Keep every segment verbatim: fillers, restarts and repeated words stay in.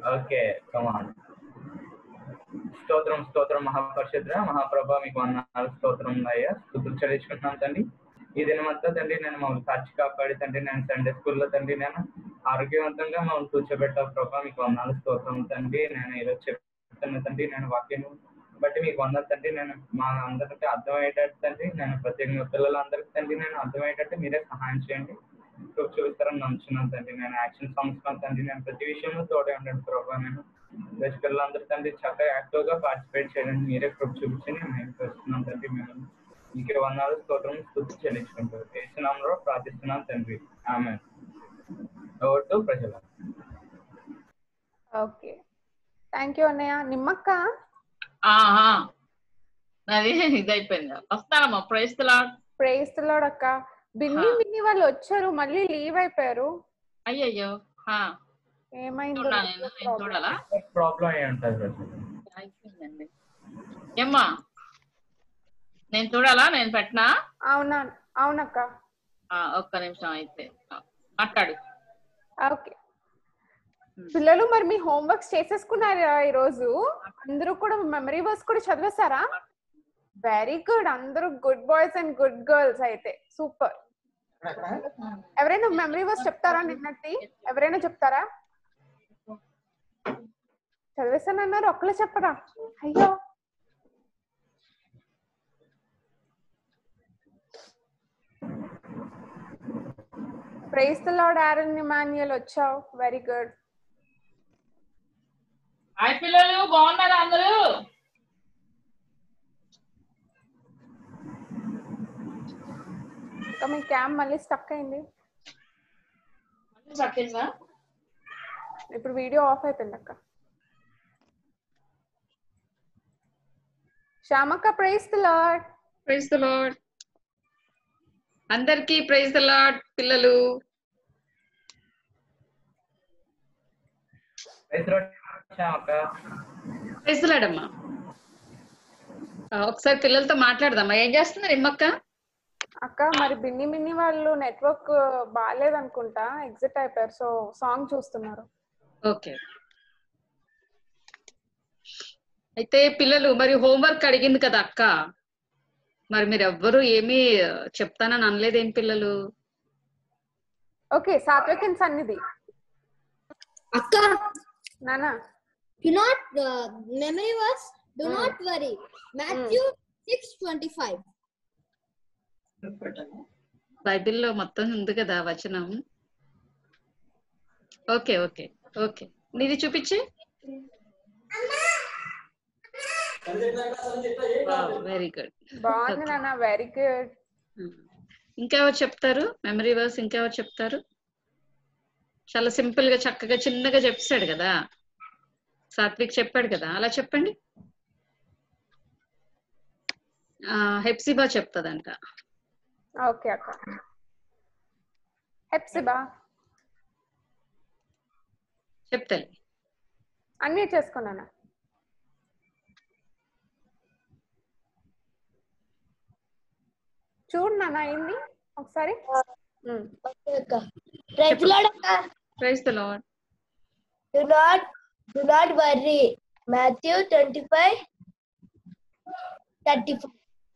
Okay come on. స్తోత్రం స్తోత్రం మహాపరిషుద్ధ మహాప్రభ మీకు వందనాలు స్తోత్రం అయ్యా స్తుతులు చెల్లించుకుంటున్నాను తండ్రి. ఈ దినమంతా తండ్రి నేను మమ్మల్ని కాచి కాపాడి తండ్రి నేను సండే స్కూల్లో తండ్రి నేను ఆరోగ్యవంతంగా మమ్మల్ని కూర్చోబెట్టావు ప్రభా మీకు వందనాలు స్తోత్రం తండ్రి. నేను ఈరోజు చెప్తున్నా తండ్రి నేను వాక్యం బట్టి మీకు వందలు తండ్రి. నేను మా అందరికీ అర్థమయ్యేటట్టు తండ్రి నేను ప్రత్యేకంగా పిల్లలందరికీ తండ్రి నేను అర్థమయ్యేటట్టు మీరే సహాయం చేయండి. చూపిస్తారని నమ్ముతున్నాను తండ్రి. నేను యాక్షన్ సంస్కరణ తండ్రి నేను ప్రతి విషయంలో తోడే ఉండండి ప్రభావ. నేను దశ పిల్లలందరూ తండ్రి చక్కగా యాక్టివ్గా పార్టిసిపేట్ చేయండి. మీరే కృప చూపించండి మేము చేస్తున్నాం తండ్రి. మేము మీకే వందనాలు స్తోత్రం స్తుతి చెల్లించుకుంటారు యేసునామములో ప్రార్థిస్తున్నాం తండ్రి ఆమేన్. ఓవర్ టు ప్రజల. ఓకే థ్యాంక్ యూ అన్నయ్య. నిమ్మక్క ఆహా అది ఇది అయిపోయింది. వస్తానమ్మా. Praise the Lord. Praise the Lord అక్క. బిన్ని బిన్ని వాళ్ళు వచ్చారు మళ్ళీ లీవ్ అయిపోయారు. అయ్యయ్యో ఏమైందో చూడాలా ప్రాబ్లం అయి ఉంటుంది అయిపోయిందండి. ఏమ్మా నేను చూడాలా నేను పెట్టనా? అవునా అవునక్క. ఒక్క నిమిషం అయితే మాట్లాడు. ఓకే పిల్లలు మరి మీ హోంవర్క్స్ చేసేసుకున్నారా ఈరోజు? అందరూ కూడా మెమరీ వర్క్స్ కూడా చదివేస్తారా? Very good. అందరూ good boys and good girls. అయితే సూపర్. ఎవరైనా మెమరీ వర్క్స్ చెప్తారా? నిన్నటి ఎవరైనా చెప్తారా? చదివేస్తానన్నారు ఒక్కలే చెప్పరా? అయ్యో praise the Lord. Aaron Emmanuel వచ్చావు. Very good. హాయ్ పిల్లలు బాగున్నారా అందరూ? మీ క్యామ్ మళ్ళీ స్టక్ అయింది. ఇప్పుడు వీడియో ఆఫ్ అయిపోయింది అక్క. శ్యామక్క praise the Lord. Praise the Lord. అందరికీ ప్రైజ్ ది లార్డ్ పిల్లలు. ప్రైజ్ ది లార్డ్ అమ్మా. ఒకసారి పిల్లలతో మాట్లాడదామా? ఏం చేస్తున్నారు నిమ్మక్క? అక్క మరి బిన్ని బిన్ని వాళ్ళు నెట్వర్క్ బాగాలేదు అనుకుంటా ఎగ్జిట్ అయిపోయారు. సో సాంగ్ చూస్తున్నారు. ఓకే అయితే పిల్లలు మరి హోంవర్క్ అడిగింది కదా అక్క, మరి మీరు ఎవ్వరు ఏమీ చెప్తానని అనలేదేం పిల్లలు? ఓకే సాత్విక్ అండ్ సన్నిధి. అక్క నానా do not uh, memory verse do hmm. not worry Matthew hmm. six twenty-five. బైబిల్లో మొత్తం ఉంది కదా వచనం. ఓకే ఓకే ఓకే నీది చూపించి. Very good. బాగుంది నాన్న. Very good. ఇంకెవరు చెప్తారు మెమరీ వర్స్? ఇంకెవరు చెప్తారు? చాలా సింపుల్ గా చక్కగా చిన్నగా చెప్పాడు కదా సాత్విక్, చెప్పాడు కదా అలా చెప్పండి. హెప్సిబా చెప్తాదంట. ఓకే అక్క. హెప్సిబా చెప్తాను. అన్నీ చేసుకున్నానా? చూడు నాన్న అయింది ఒకసారి. ప్రైజ్ ది లార్డ్ అక్క. Praise the Lord. do not do not worry Matthew twenty-five thirty-four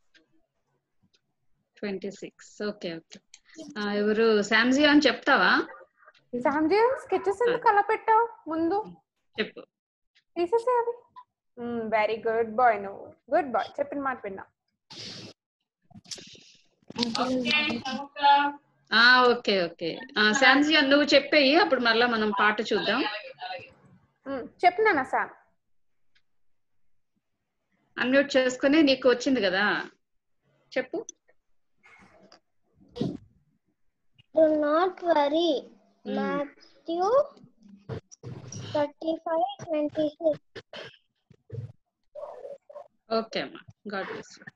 twenty-six. Okay okay. ఎవరు శాంజీ అని చెప్తావా? శాంజీ స్కెచెస్ ఎందుకు అలా పెట్టావు ముందు? చెప్పు. తీసేసే అవి. Very good boy. నువ్వు గుడ్ బాయ్. చెప్పిన మాట విన్నా. ఓకే ఓకే శాంజీ నువ్వు చెప్పేయి, అప్పుడు మళ్ళా మనం పాట చూద్దాం. చెప్పినానా సార్? అన్మ్యూట్ చేసుకుని నీకు వచ్చింది కదా చెప్పు. do not worry Matthew thirty-five twenty-six. Okay అమ్మా. God bless you.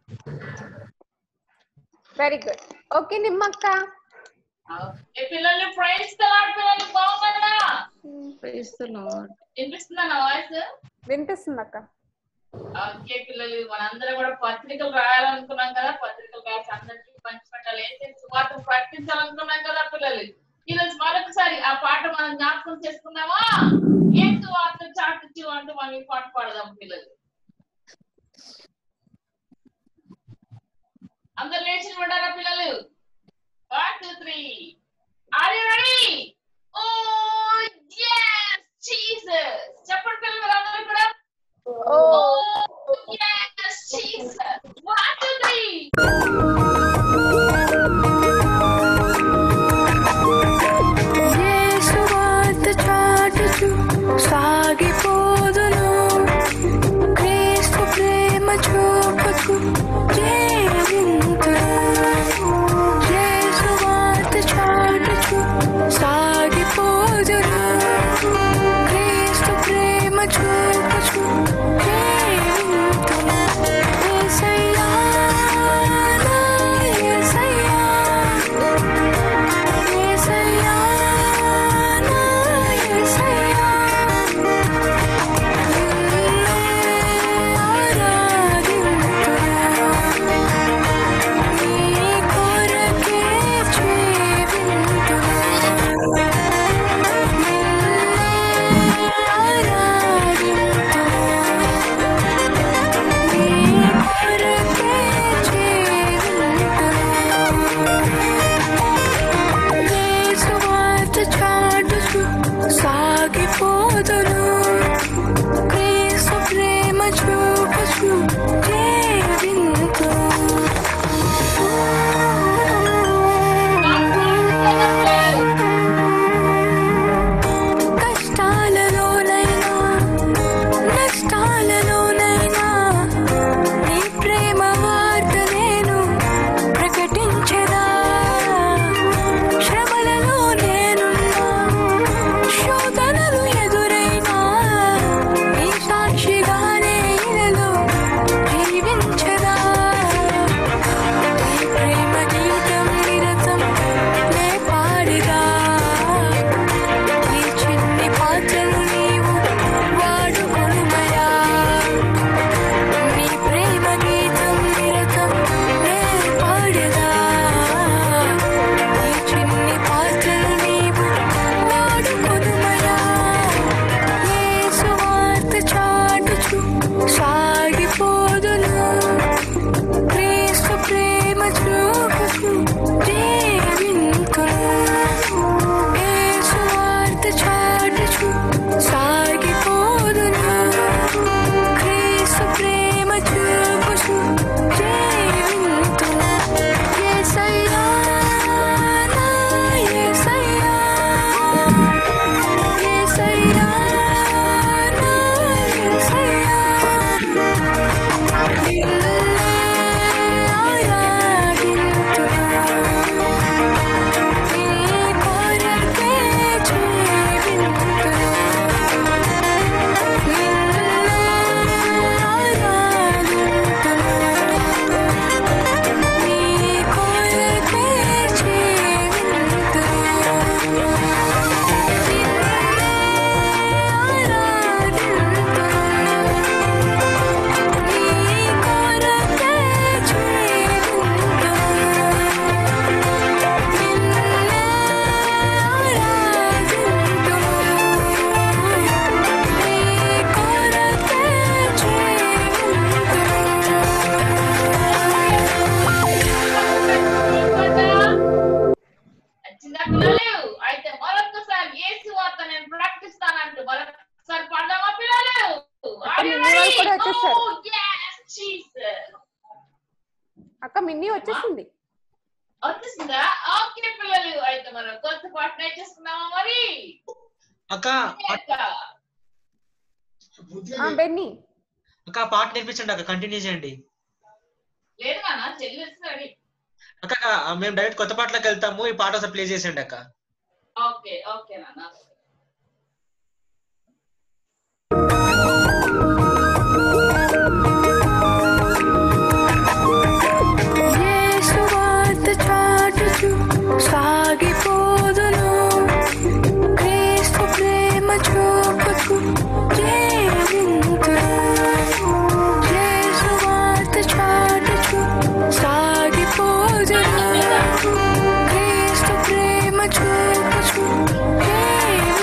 Very good. Okay నిమ్మక్క. ఏ పిల్లలు ప్రైజ్ ది లార్డ్. పిల్లలు బాగున్నారా? Praise the Lord. వినిపిస్తుందా నా వాయిస్? వినిపిస్తుంది అక్క. ఓకే పిల్లలు మనందరం కూడా పత్రికలు రాయాలనుకున్నాం కదా, పత్రికలు రాసి అందరికీ పంచిపెట్టాలి, ఏం సువార్త ప్రకటించాలనుకున్నాం కదా పిల్లలు. ఈరోజు మరొకసారి ఆ పాట మనం జ్ఞాపకం చేసుకున్నామా? ఏం సువార్త అంటూ మనం ఈ పాట పాడదాం పిల్లలు. అందరు లేచి ఉండారా పిల్లలు? One two three. Are you ready? Oh yes Jesus. చెప్పండి పిల్లలు అందరూ కూడా. Oh yes Jesus. One two three. యేసు వార్త చాటుచు సాగిపోదును, క్రీస్తు ప్రేమ చూపుచు జీవింతును. యేసు వార్త చాటుచు సాగిపోదును, క్రీస్తు ప్రేమ చూపుచు జీవింతును. యేసయ్యా నా యేసయ్యా, యేసయ్యా నా యేసయ్యా, నిన్నే ఆరాధింతును, నీ కొరకే జీవింతును. నిన్నే ఆరాధింతును, నీ కొరకే జీవింతును. యేసు వార్త చాటుచు సాగిపోదును, క్రీస్తు ప్రేమ చూపుచు జీవింతును. కష్టాలలోనైనా నష్టాలలోనైనా నీ ప్రేమ వార్త నేను ప్రకటించెదా. శ్రమలలో నేనున్నా, శోధనలు ఎదురైనా నీ సాక్షిగానే ఇలలో జీవించెదా. నీ ప్రేమ గీతం నిరతం నే పాడిదా, నీ చిన్ని పాత్రలు నీవు వాడుకొనుమయా. నీ ప్రేమ గీతం నిరతం నే పాడెదా, నీ చిన్ని పాత్రలు నీవు వాడుకొనుమయా. యేసు వార్త చాటుచు సాగిపోదును, క్రీస్తు ప్రేమ చూపుచు జీవింతును. యేసు వార్త చాటుచు సాగిపోదును, క్రీస్తు ప్రేమ చూపుచు జీవింతును. యేసయ్యా నా యేసయ్యా, యేసయ్యా నా యేసయ్యా, నిన్నే ఆరాధింతును, నీ కొరకే జీవింతును. నిన్నే ఆరాధింతును, నీ కొరకే జీవింతును. వచ్చిందా పిల్లలు? అయితే మరొకసారి యేసు వార్త నేను ప్రకటిస్తానంటూ మరొకసారి పాడదామా పిల్లలు? Are you మిన్ని వాళ్ళు ready? కూడా వచ్చేసారు. Oh, yes, Jesus. అక్క మిన్ని వచ్చేసింది. వచ్చేసిందా? ఓకే పిల్లలు, అయితే మనం కొత్త పాట నేర్చేసుకున్నామా మరి? అక్క అక్క. ఆ బెన్నీ అక్క పాట నేర్పించండి అక్క, కంటిన్యూ చేయండి. లేదు నాన్న, చెల్లి వస్తుంది. అక్క అక్క, మేము డైరెక్ట్ కొత్త పాటలోకి వెళ్తాము, ఈ పాట ఒకసారి ప్లే చేసేయండి అక్క. ఓకే ఓకే నాన్న. యేసు వార్త చాటుచు సాగిపోదును, క్రీస్తు ప్రేమ చూపుచు జీవింతును. యేసు వార్త చాటుచు సాగిపోదును, క్రీస్తు ప్రేమ చూపుచు జీవింతును.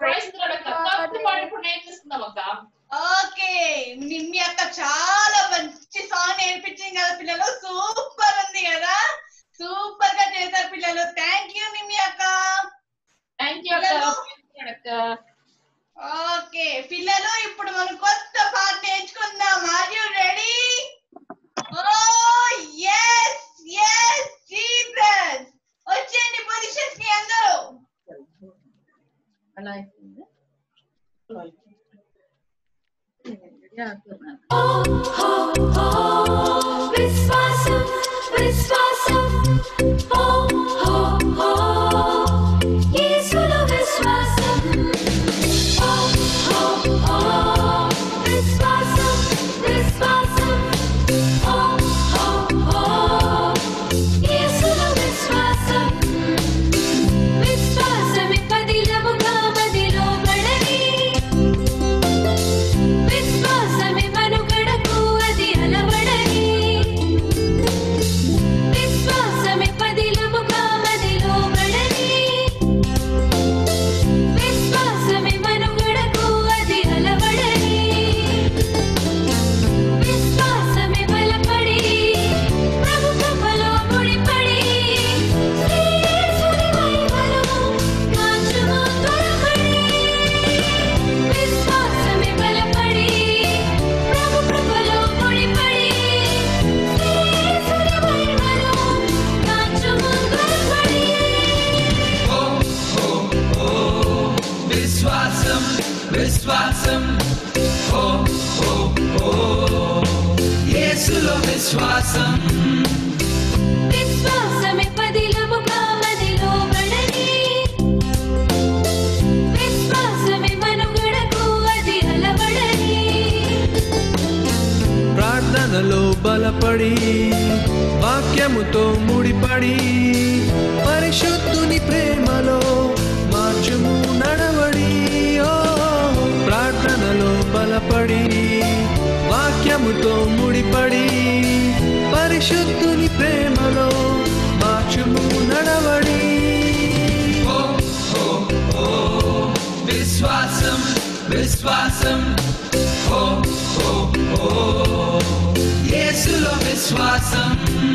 ప్రైజ్ అక్క కప్పు పాడి ఇప్పుడు నేర్పిస్తున్నాం అక్క. ఓకే నిమ్మి అక్క చాలా మంచి సాంగ్ నేర్పించింది కదా పిల్లలు, సూపర్ ఉంది కదా, సూపర్ గా చేశారు పిల్లలు. థ్యాంక్ యూ నిమ్మి అక్క. థ్యాంక్ యూ అక్క. ఓకే పిల్లలు ఇప్పుడు మనం కొత్త పాట నేర్చుకుందాం. Are you ready? Oh yes yes Jesus. వచ్చేయండి పొజిషన్స్ కి అందరూ. అలా అయిపోయింది. విశ్వాసం విశ్వాసం ఓ ఓ ఓ యేసులో విశ్వాసం ఓ ఓ ఓ విశ్వాసం విశ్వాసం ఓ ఓ ఓ యేసులో విశ్వాసం విశ్వాసమే పదిలముగా మదిలో పడని విశ్వాసమే మనుగడకు అది అలవడని విశ్వాసమే పదిలముగా మదిలో పడని విశ్వాసమే మనుగడకు అది అలవడని విశ్వాసమే బలపడి ప్రభు కృపలో ముడిపడి యేసుని మహిమలో కాచుము త్వరపడి విశ్వాసమే బలపడి ప్రభు కృపలో ముడిపడి యేసుని మహిమలో కాచుము త్వరపడి విశ్వాసం విశ్వాసం ఓ ఓ ఓ యేసులో విశ్వాసం విశ్వాసమే పదిలముగా మదిలో పడని విశ్వాసమే మనుగడకు అది అలవడని ప్రార్థనలో బలపడి వాక్యముతో ముడిపడి పరిశుద్ధుని ప్రేమలో మార్చుము నడవడి ఓ ప్రార్థనలో బలపడి వాక్యముతో ముడిపడి పరిశుద్ధుని ప్రేమలో మార్చుము నడవడి ఓ ఓ ఓ విశ్వాసం విశ్వాసం ఓ ఓ ఓ యేసులో విశ్వాసం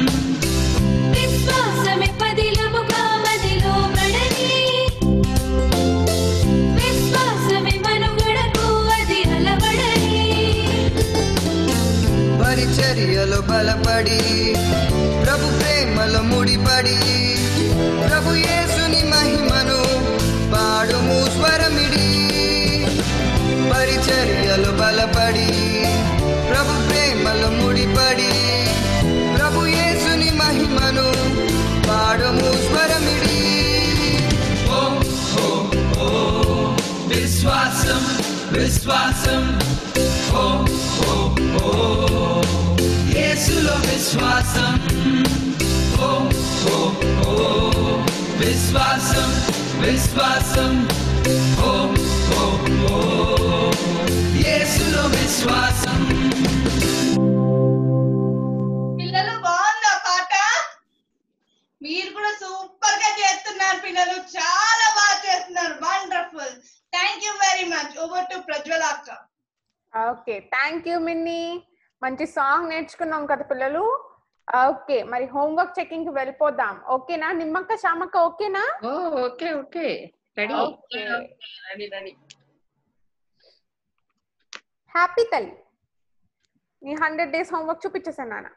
విశ్వాసమే పదిలముగా మదిలో పడని విశ్వాసమే మనుగడకు అది అలవడని పరిచర్యలో బలపడి ప్రభు ప్రేమలో ముడిపడి ప్రభు యేసుని మహిమను పాడుము స్వరమిడి పరిచర్యలో బలపడి ప్రభు ప్రేమలో ముడిపడి ప్రభు యేసుని మహిమను పాడుము స్వరమిడి ఓ ఓ ఓ విశ్వాసం విశ్వాసం ఓ ఓ ఓ యేసులో విశ్వాసం ఓ ఓ ఓ విశ్వాసం విశ్వాసం ఓ ఓ ఓ యేసులో విశ్వాసం పిల్లలు బాగుందా పాట? మీరు కూడా సూపర్ గా చేస్తున్నారు పిల్లలు, చాలా బాగా చేస్తున్నారు. Wonderful. Thank you very much. Over to Prajwala అక్క. Okay thank you Minni. మంచి సాంగ్ నేర్చుకున్నాం కదా పిల్లలు. ఓకే మరి హోంవర్క్ చెకింగ్ కి వెళ్ళిపోదాం. ఓకేనా నిమ్మక్క శామక్క? ఓకేనా? Oh okay okay ready okay ready ready. Happy తల్లి నీ హండ్రెడ్ డేస్ హోంవర్క్ చూపించేసాను నాన్న.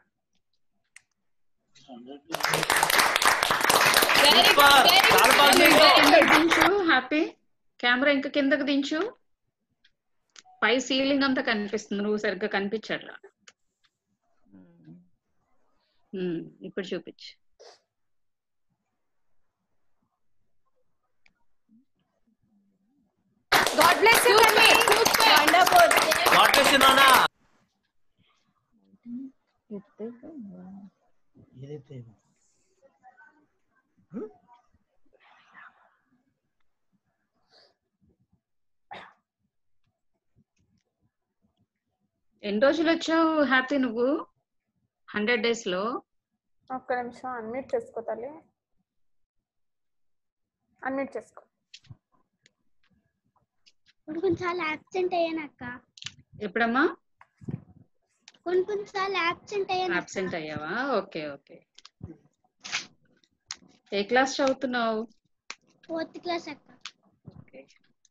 దించు హ్యాపీ. కెమెరా ఇంకా కిందకి దించు. పై సీలింగ్ అంతా కనిపిస్తుంది, నువ్వు సరిగ్గా కనిపించట్లా. ఉమ్, ఇప్పుడు చూపించు. God bless you Kanni. Wonderful. What చేసి నానా ఎన్ని రోజులు వచ్చావు హ్యాపీ నువ్వు హండ్రెడ్ డేస్ లో? ఒక్క నిమిషం అన్మ్యూట్ చేసుకో తల్లి, అన్మ్యూట్ చేసుకో. కొన్ని కొన్నిసార్లు యాబ్సెంట్ అయ్యాను అక్క. ఎప్పుడమ్మా కొన్ని కొన్నిసార్లు యాబ్సెంట్ అయ్యాను అక్క. అబ్సెంట్ అయ్యావా? Okay okay. ఏ క్లాస్ చదువుతున్నావు? ఫోర్త్ క్లాస్ అక్క. ఓకే.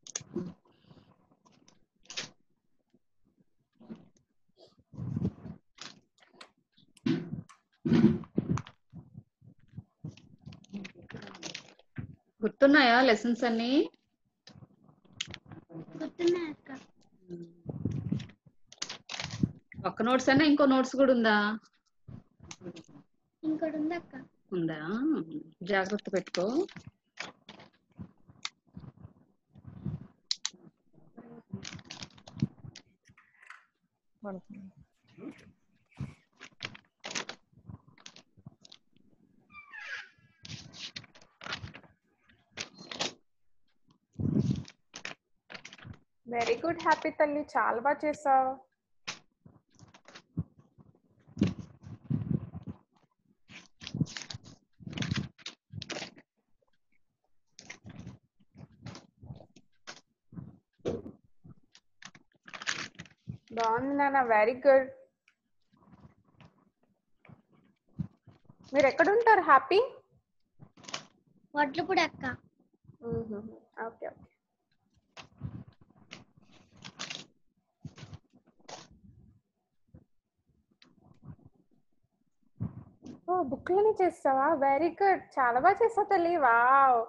గుర్తున్నాయా లెసన్స్ అన్ని? గుర్తున్నాయి అక్క. ఒక్క నోట్స్ అయినా ఇంకో నోట్స్ కూడా ఉందా? ఇంకోటి ఉంది అక్క. ఉందా? జాగ్రత్త పెట్టుకో. వెరీ గుడ్ హ్యాపీ తల్లి, చాలా బాగా చేసావు. బాగుంది నాన్న, వెరీ గుడ్. మీరు ఎక్కడ ఉంటారు హ్యాపీ? వడ్లపూడి అక్క. Okay okay. ఓ బుక్లని చేస్తావా? వెరీ గుడ్, చాలా బాగా చేస్తావు తల్లి. వావ్.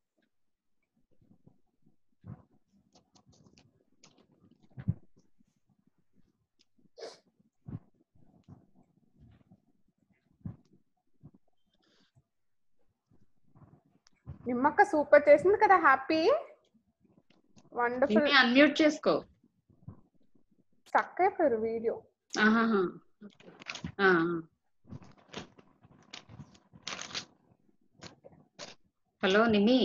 నిమ్మక్క సూపర్ చేసింది కదా హ్యాపీ. వండర్ఫుల్. అన్మ్యూట్ చేసుకో. స్టక్ అయిపోయారు వీడియో. ఆహాహా. ఆ. హలో నిమి.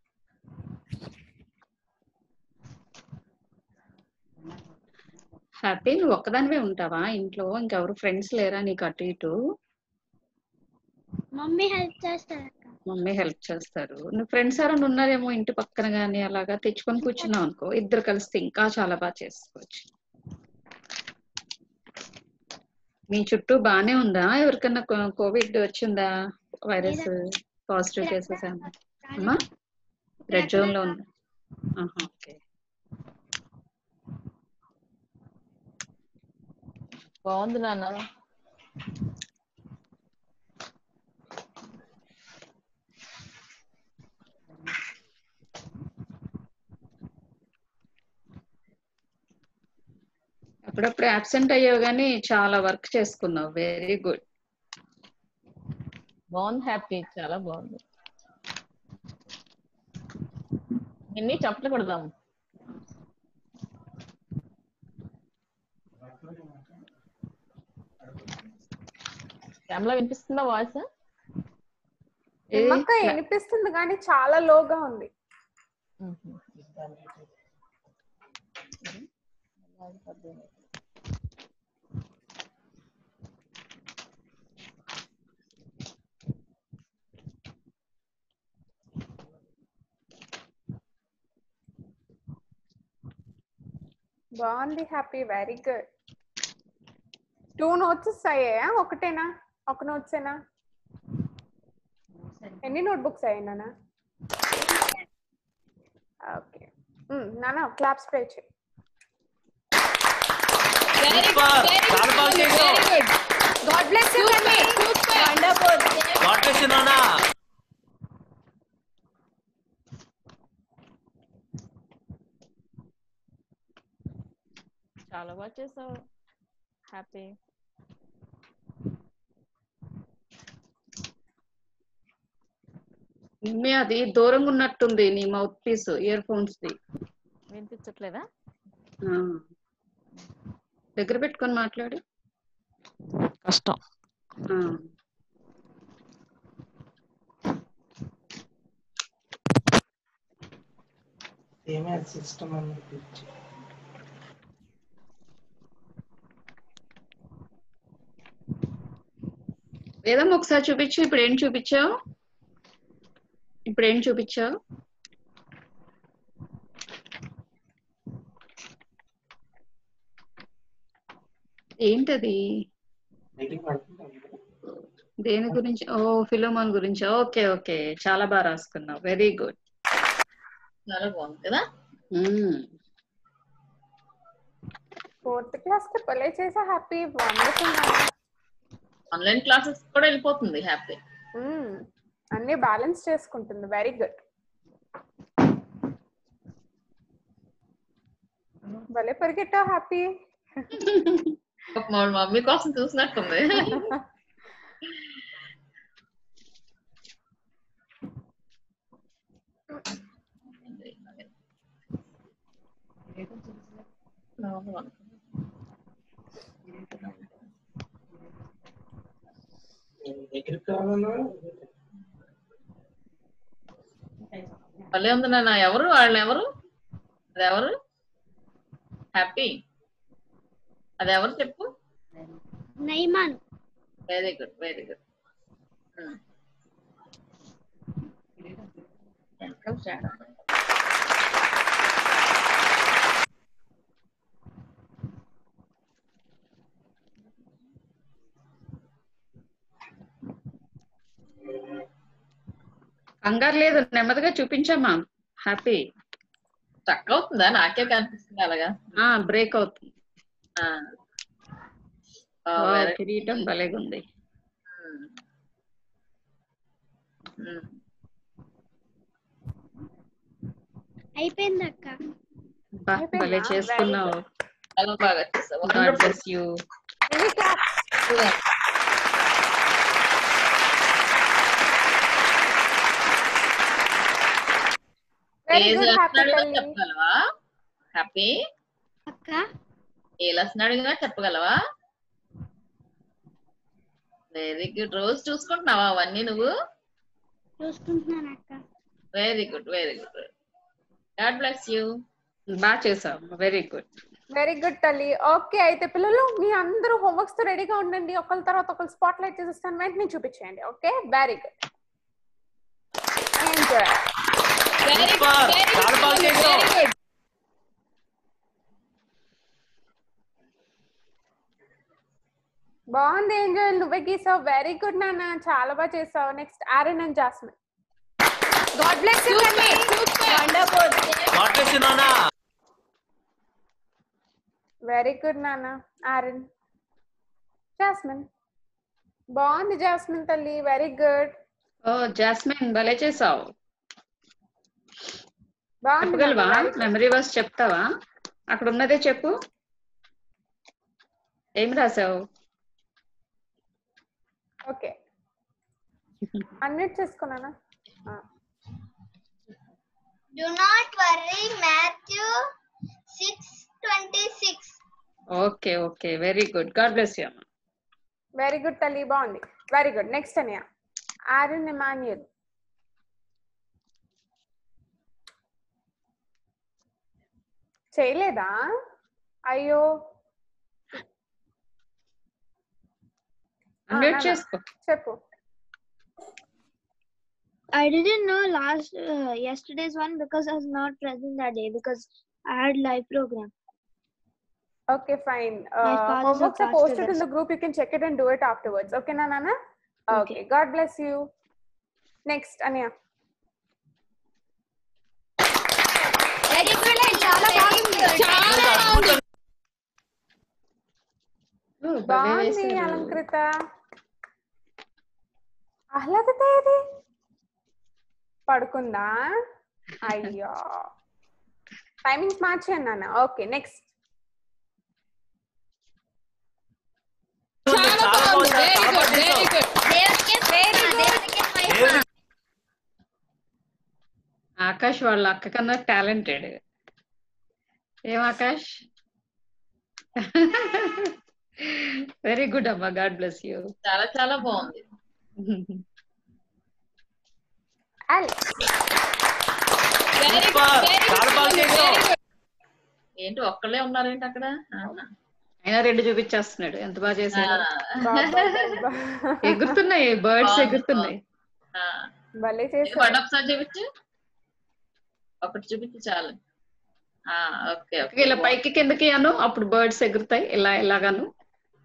హ్యాపీ నువ్వు ఒక్కదానివే ఉంటావా ఇంట్లో? ఇంకెవరు ఫ్రెండ్స్ లేరా నీకు అటు ఇటు? మమ్మీ హెల్ప్ చేస్తారు అక్క. మమ్మీ హెల్ప్ చేస్తారు. నువ్వు ఫ్రెండ్స్ ఎవరైనా ఉన్నారేమో ఇంటి పక్కన గానీ అలాగా తెచ్చుకొని కూర్చున్నావు అనుకో, ఇద్దరు కలిస్తే ఇంకా చాలా బాగా చేసుకోవచ్చు. మీ చుట్టూ బానే ఉందా? ఎవరికన్నా కోవిడ్ వచ్చిందా? వైరస్ పాజిటివ్ కేసెస్ అమ్మా? రెడ్ జోన్ లో ఉందా? ఓకే. బాగుంది నాన్న. అప్పుడప్పుడు అబ్సెంట్ అయ్యావు కానీ చాలా వర్క్ చేసుకున్నావు. Very good. బాగుంది హ్యాపీ, చాలా బాగుంది. ఎన్ని చప్పట్లు కొడదాం. శ్యామలా వినిపిస్తుందా వాయిస్? నిమ్మక్క వినిపిస్తుంది కానీ చాలా లోగా ఉంది. బాగుంది Happy, very good. Two notes అయ్యాయా? ఒకటేనా? ఒక నోట్సేనా? ఎన్ని నోట్బుక్స్ అయ్యాయి నాన్న? ఓకే నాన్న, క్లాప్స్ ప్లే చేయి. Very good, very good, very good. God bless you తల్లి. వండర్ఫుల్. గాడ్ బ్లెస్ యు నాన్న. చాలా బాగా చేసావు హ్యాపీ. నిమ్మే అది దూరంగా ఉన్నట్టుంది నీ మౌత్ పీస్, ఇయర్ ఫోన్స్ ది. వినిపించట్లేదా? దగ్గర పెట్టుకొని మాట్లాడు. కష్టం. ఏదమ్మా ఒకసారి చూపించు. ఇప్పుడు ఏం చూపించావు? ఇప్పుడు ఏం చూపించావు? ఏంటది? దేని గురించి? ఓ ఫిలోమోన్ గురించి. ఓకే ఓకే, చాలా బాగా రాసుకున్నావు. Very good. చాలా బాగుంది కదా. ఫోర్త్ క్లాస్ కి భలే చేసా హ్యాపీ. వండర్ఫుల్. ఆన్లైన్ క్లాసెస్ కూడా వెళ్ళిపోతుంది హ్యాపీ. అన్ని బ్యాలెన్స్ చేసుకుంటుంది. Very good. భలే పరిగెట్టావు హ్యాపీ. మమ్మీ కోసం చూసినట్టుంది. భలే ఉంది నాన్న. ఎవరు వాళ్ళు? ఎవరు అది? ఎవరు హ్యాపీ? అది ఎవరు చెప్పు. Naaman. Very good very good. కంగారు లేదు, నెమ్మదిగా చూపించమ్మా. హ్యాపీ. స్టక్ అవుతుందా? నాకే కనిపిస్తుంది అలాగా. బ్రేక్ అవుతుంది. కిరీటం భలేగా ఉంది. అయిపోయింది అక్క. భలే చేసుకున్నావు. చాలా బాగా చేసావు. God bless you. చెప్పగలవా హ్యాపీ? అక్క ఏ లెసన్ అడిగినా చెప్పగలవా? Very good. రోజు చూసుకుంటున్నావా అవన్నీ నువ్వు? చూసుకుంటున్నాను అక్క. Very good very good. God bless you. బాగా చేసావు. వెరీ గుడ్ వెరీ గుడ్ తల్లి. ఓకే అయితే పిల్లలు మీ అందరూ హోంవర్క్స్ తో రెడీగా ఉండండి. ఒకళ్ళ తర్వాత ఒకళ్ళు స్పాట్ లైట్ చేసేస్తాను, వెంటనే చూపించేయండి. Okay very good. ఎంజాయ్. బాగుంది ఏంజల్, నువ్వే గీసావు. వెరీ గుడ్ నాన్న, చాలా బాగా చేసావు. Next Aaron and Jasmine. God bless you తల్లి. వండర్ఫుల్. గాడ్ బ్లెస్ యు నాన్న. వెరీ గుడ్ నాన్న. Aaron, Jasmine. బాగుంది జాస్మిన్ తల్లి. Very good. ఓ జాస్మిన్ భలే చేసావు. బాగుంది. చెప్పగలవా? మెమరీ వర్స్ చెప్తావా? అక్కడ ఉన్నదే చెప్పు. ఏం రాసావు? ఓకే అన్మ్యూట్ చేసుకున్నానా? Do not worry, Matthew six twenty-six. Okay okay very good. God bless you అమ్మా. వెరీ గుడ్ తల్లి, బాగుంది. Very good. Next Ania. Aaron Emmanuel. చేయలేదా? అయ్యో అన్మ్యూట్ చేసుకో. చెప్పు. I didn't know last uh, yesterday's one because I was not present that day because I had live program. Okay, fine. My Uh, father's homeworks a are posted pastor. in the group. You can check it and do it afterwards. Okay, na Nana? Okay. Okay. God bless you. Next, Anya. Very good. Chala bagundi. Chala bagundi. బాగుంది అలంకృత. ఆహ్లాదత ఏది? పడుకుందా? అయ్యో timings మార్చాను నాన్న. Okay next. Akash వాళ్ళ అక్క కన్నా talented. ఏం Akash? Very good అమ్మా. God bless you. చాలా చాలా బాగుంది. ఏంటి ఒక్కళ్ళే ఉన్నారేంటి అక్కడ? అయినా రెండు చూపించేస్తున్నాడు. ఎంత బాగా చేశాడు. ఎగురుతున్నాయి బర్డ్స్, ఎగురుతున్నాయి. ఒకసారి చూపించు. ఒకటి చూపించు చాలు. ఓకే ఇలా పైకి కిందకి అను, అప్పుడు బర్డ్స్ ఎగురుతాయి. ఇలా ఇలాగాను.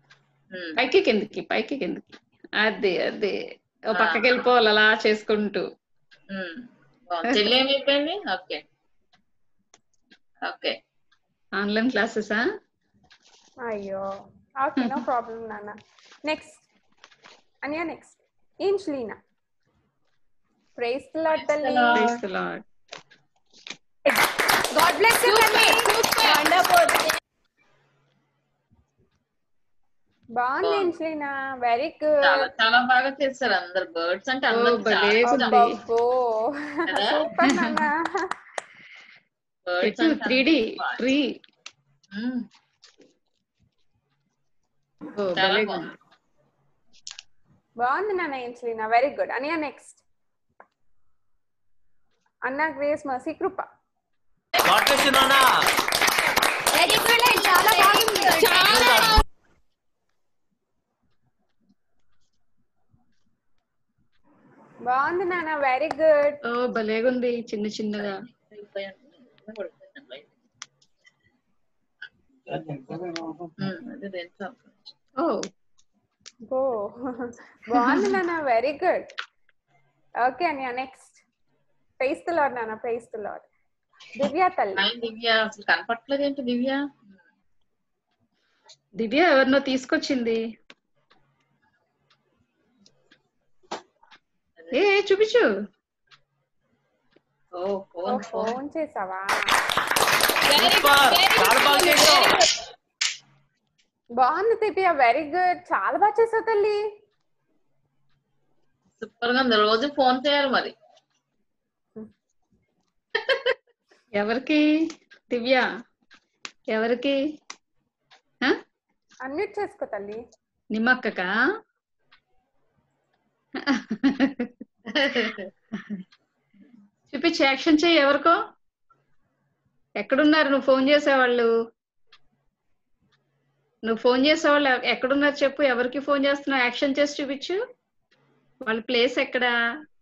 పైకి కిందకి పైకి కిందకి అదే అదే ఓ పక్కకి వెళ్ళిపోవాలి అలా చేసుకుంటూ. చెల్లి ఏమైపోయింది? ఓకే ఓకే ఆన్లైన్ క్లాసెసా? అయ్యో ఓకే నో ప్రాబ్లం నాన్న. Next Ania next Angelina. Praise the Lord తల్లి. Praise the Lord. God bless you తల్లి. వండర్ఫుల్. బాగుంది ఏంజ్లీనా, వెరీ గుడ్. చాలా చాలా బాగా చేస్తారు అందరు. బర్డ్స్ అంటే అందరికి చాలా ఇష్టం. సూపర్ నాన్న. బర్డ్స్ అంటే త్రీ డి ట్రీ చాలా బాగుంది. బాగుంది నాన్న ఏంజ్లీనా, వెరీ గుడ్. అనియా next Anna Grace Mercy Kripa. Very good చాలా బాగుంది. చాలా బాగుంది నాన్న, వెరీ గుడ్. ఓ భలేగుంది చిన్న చిన్నగా. ఓ ఓ బాగుంది నాన్న, వెరీ గుడ్. ఓకే అనియా నెక్స్ట్ ప్రైజ్ ది లార్డ్ నాన్న, ప్రైజ్ ది లార్డ్. దివ్య తల్లి. దివ్య అసలు కనపట్లేదు ఏంటి దివ్య? దివ్య ఎవరినో తీసుకొచ్చింది. ఏ చూపించు. ఓ ఫోన్ చేసావా? బాగుంది దివ్య, వెరీ గుడ్. చాలా బాగా చేసావు తల్లి. సూపర్ గా ఉంది. రోజు ఫోన్ చేయాలి మరి. ఎవరికి దివ్య? ఎవరికి? అన్మ్యూట్ చేసుకో తల్లి. నిమ్మక్కకా? చూపించి యాక్షన్ చెయ్యి. ఎవరికో ఎక్కడున్నారు? నువ్వు ఫోన్ చేసేవాళ్ళు నువ్వు ఫోన్ చేసేవాళ్ళు ఎక్కడున్నారు చెప్పు. ఎవరికి ఫోన్ చేస్తున్నావు? యాక్షన్ చేసి చూపించు. వాళ్ళ ప్లేస్ ఎక్కడా?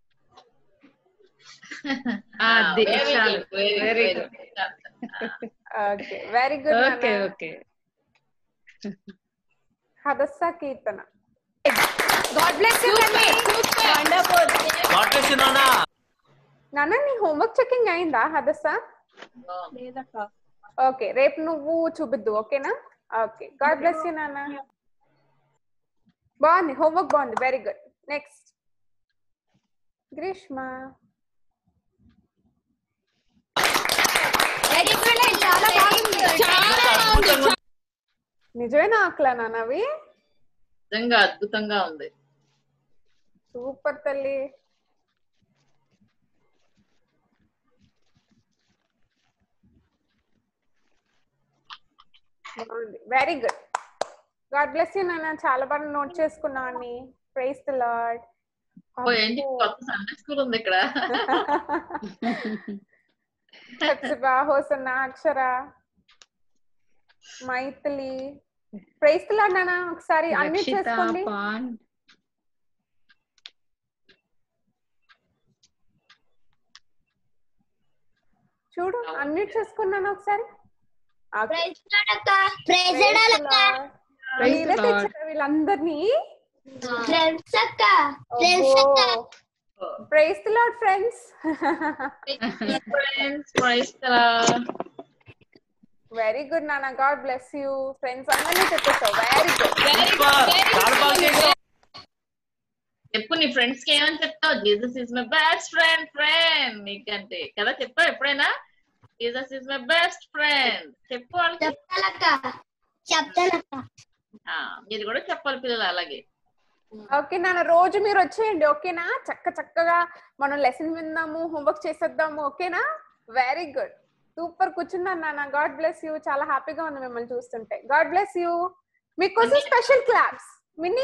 అది చాలు. Very good. Okay very good. Okay okay. Hadassah Keerthana. God bless you తల్లి. వండర్ఫుల్. గాడ్ బ్లెస్ యు నాన్న. నాన్న నీ హోంవర్క్ చెకింగ్ అయిందా హదస్స? లేదక్క. ఓకే రేపు నువ్వు చూపిద్దు ఓకేనా? ఓకే గాడ్ బ్లెస్ యు నాన్న. బాగుంది హోంవర్క్ బాగుంది, very good. Next Greeshma. Very good చాలా బాగుంది. చాలా నిజమేనా ఆకలా నాన్నవి? నిజంగా అద్భుతంగా ఉంది. సూపర్ తల్లి. బాగుంది, very good. God bless you నాన్న. చాలా బాగా నోట్ చేసుకున్నావు అన్ని. Praise the Lord. ఏంటి కొత్త సండే స్కూల్ ఉంది ఇక్కడ. Hosanna, Akshara, Maithili. Praise the Lord నాన్న. ఒకసారి అన్మ్యూట్ చేసుకోండి. చూడు అన్మ్యూట్ చేసుకున్నాను ఒకసారి. వీళ్ళందరినీ praise the Lord friends. Very good నాన్న, గాడ్ బ్లెస్ యూ. ఫ్రెండ్స్ అందరినీ చెప్పేసావు, వెరీ గుడ్. చెప్పు నీ ఫ్రెండ్స్ కి ఏమని చెప్తావు? Jesus is my best friend. Friend నీకంటే కదా చెప్పావు ఎప్పుడైనా? Jesus is my best friend చెప్పు వాళ్ళకి. మీరు కూడా చెప్పాలి పిల్లలు అలాగే. ఓకే నాన్న, రోజు మీరు వచ్చేయండి ఓకేనా? చక్క చక్కగా మనం లెసన్ విందాము, హోంవర్క్ చేసేద్దాము ఓకేనా? Very good, super. కూర్చున్నాను నాన్న. God bless you. చాలా హ్యాపీగా ఉంది మిమ్మల్ని చూస్తుంటే. God bless you. మీకోసం special claps. Mini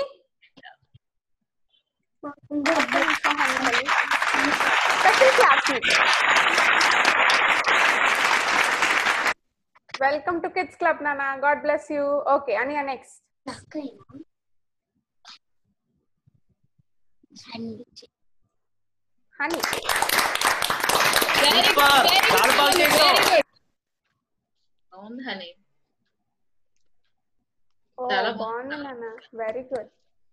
special claps. Welcome to kids club నాన్న. God bless you. ఓకే అనియా నెక్స్ట్. హనీ. అవును హనీ. చాలా బాగుంది నాన్న. Very good.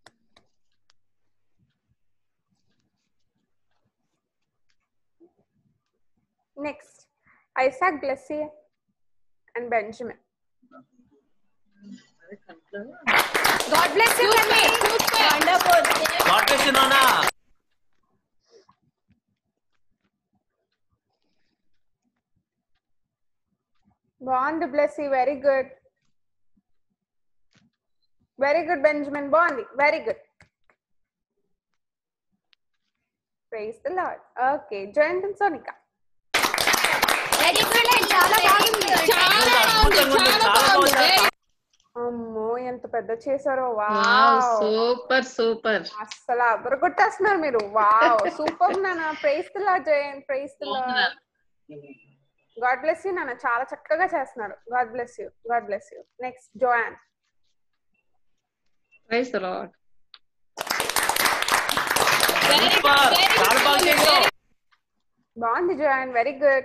Next Isaac, Blessy and Benjamin. God bless you, Tanvi. Wonderful. God bless you, Nana. బాగుంది Blessy, very good. Very good Benjamin, బాగుంది, very good. Praise the Lord. Okay, Jayanth and Sonika. Excellent. చాలా బాగుంది. చాలా బాగుంది. చాలా బాగుంది. అమ్మో ఎంత పెద్ద చేశారో. Wow, wow, super super. అస్సలు అదర కొట్టేస్తున్నారు మీరు. వావ్, సూపర్ నాన్న. Praise the Lord Jayant, praise the Lord. God bless you నాన్న, చాలా చక్కగా చేస్తున్నారు. God bless you, God bless you. Next Joan. Praise the Lord. చాలా బాగా చేశావు. బాగుంది Joan, very good.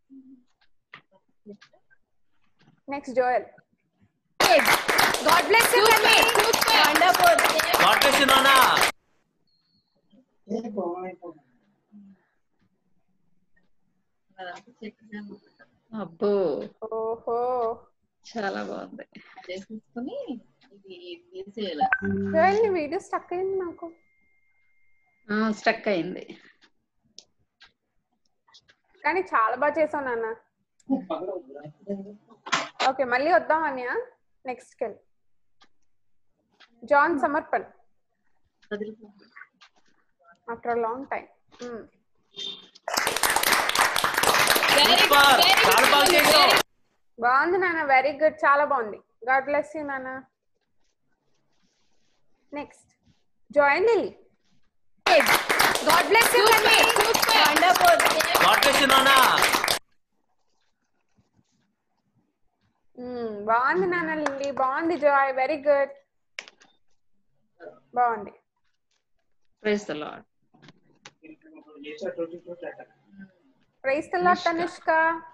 Next Joel. God bless you, Tanvi. Wonderful. God bless you, Nana. అబ్బో, ఓహో, చాలా బాగుంది. జోయల్ నీ వీడియో స్టక్ అయింది నాకు. స్టక్ అయింది కానీ చాలా బాగా చేసావు నాన్న. ఓకే, మళ్ళీ వద్దాం అన్నయ్య. నెక్స్ట్ కెళ్ళి John Samarpan. After long time. బాగుంది నాన్న, వెరీ గుడ్, చాలా బాగుంది. గాడ్ బ్లెస్ యూ నాన్న. Next Joy and Lilly. God bless you, Tanvi. Wonderful. God bless you, Nana. బాగుంది నాన్న లిల్లీ, బాగుంది జాయ్, వెరీ గుడ్, బాగుంది. Praise the Lord. Praise the Lord Tanishka.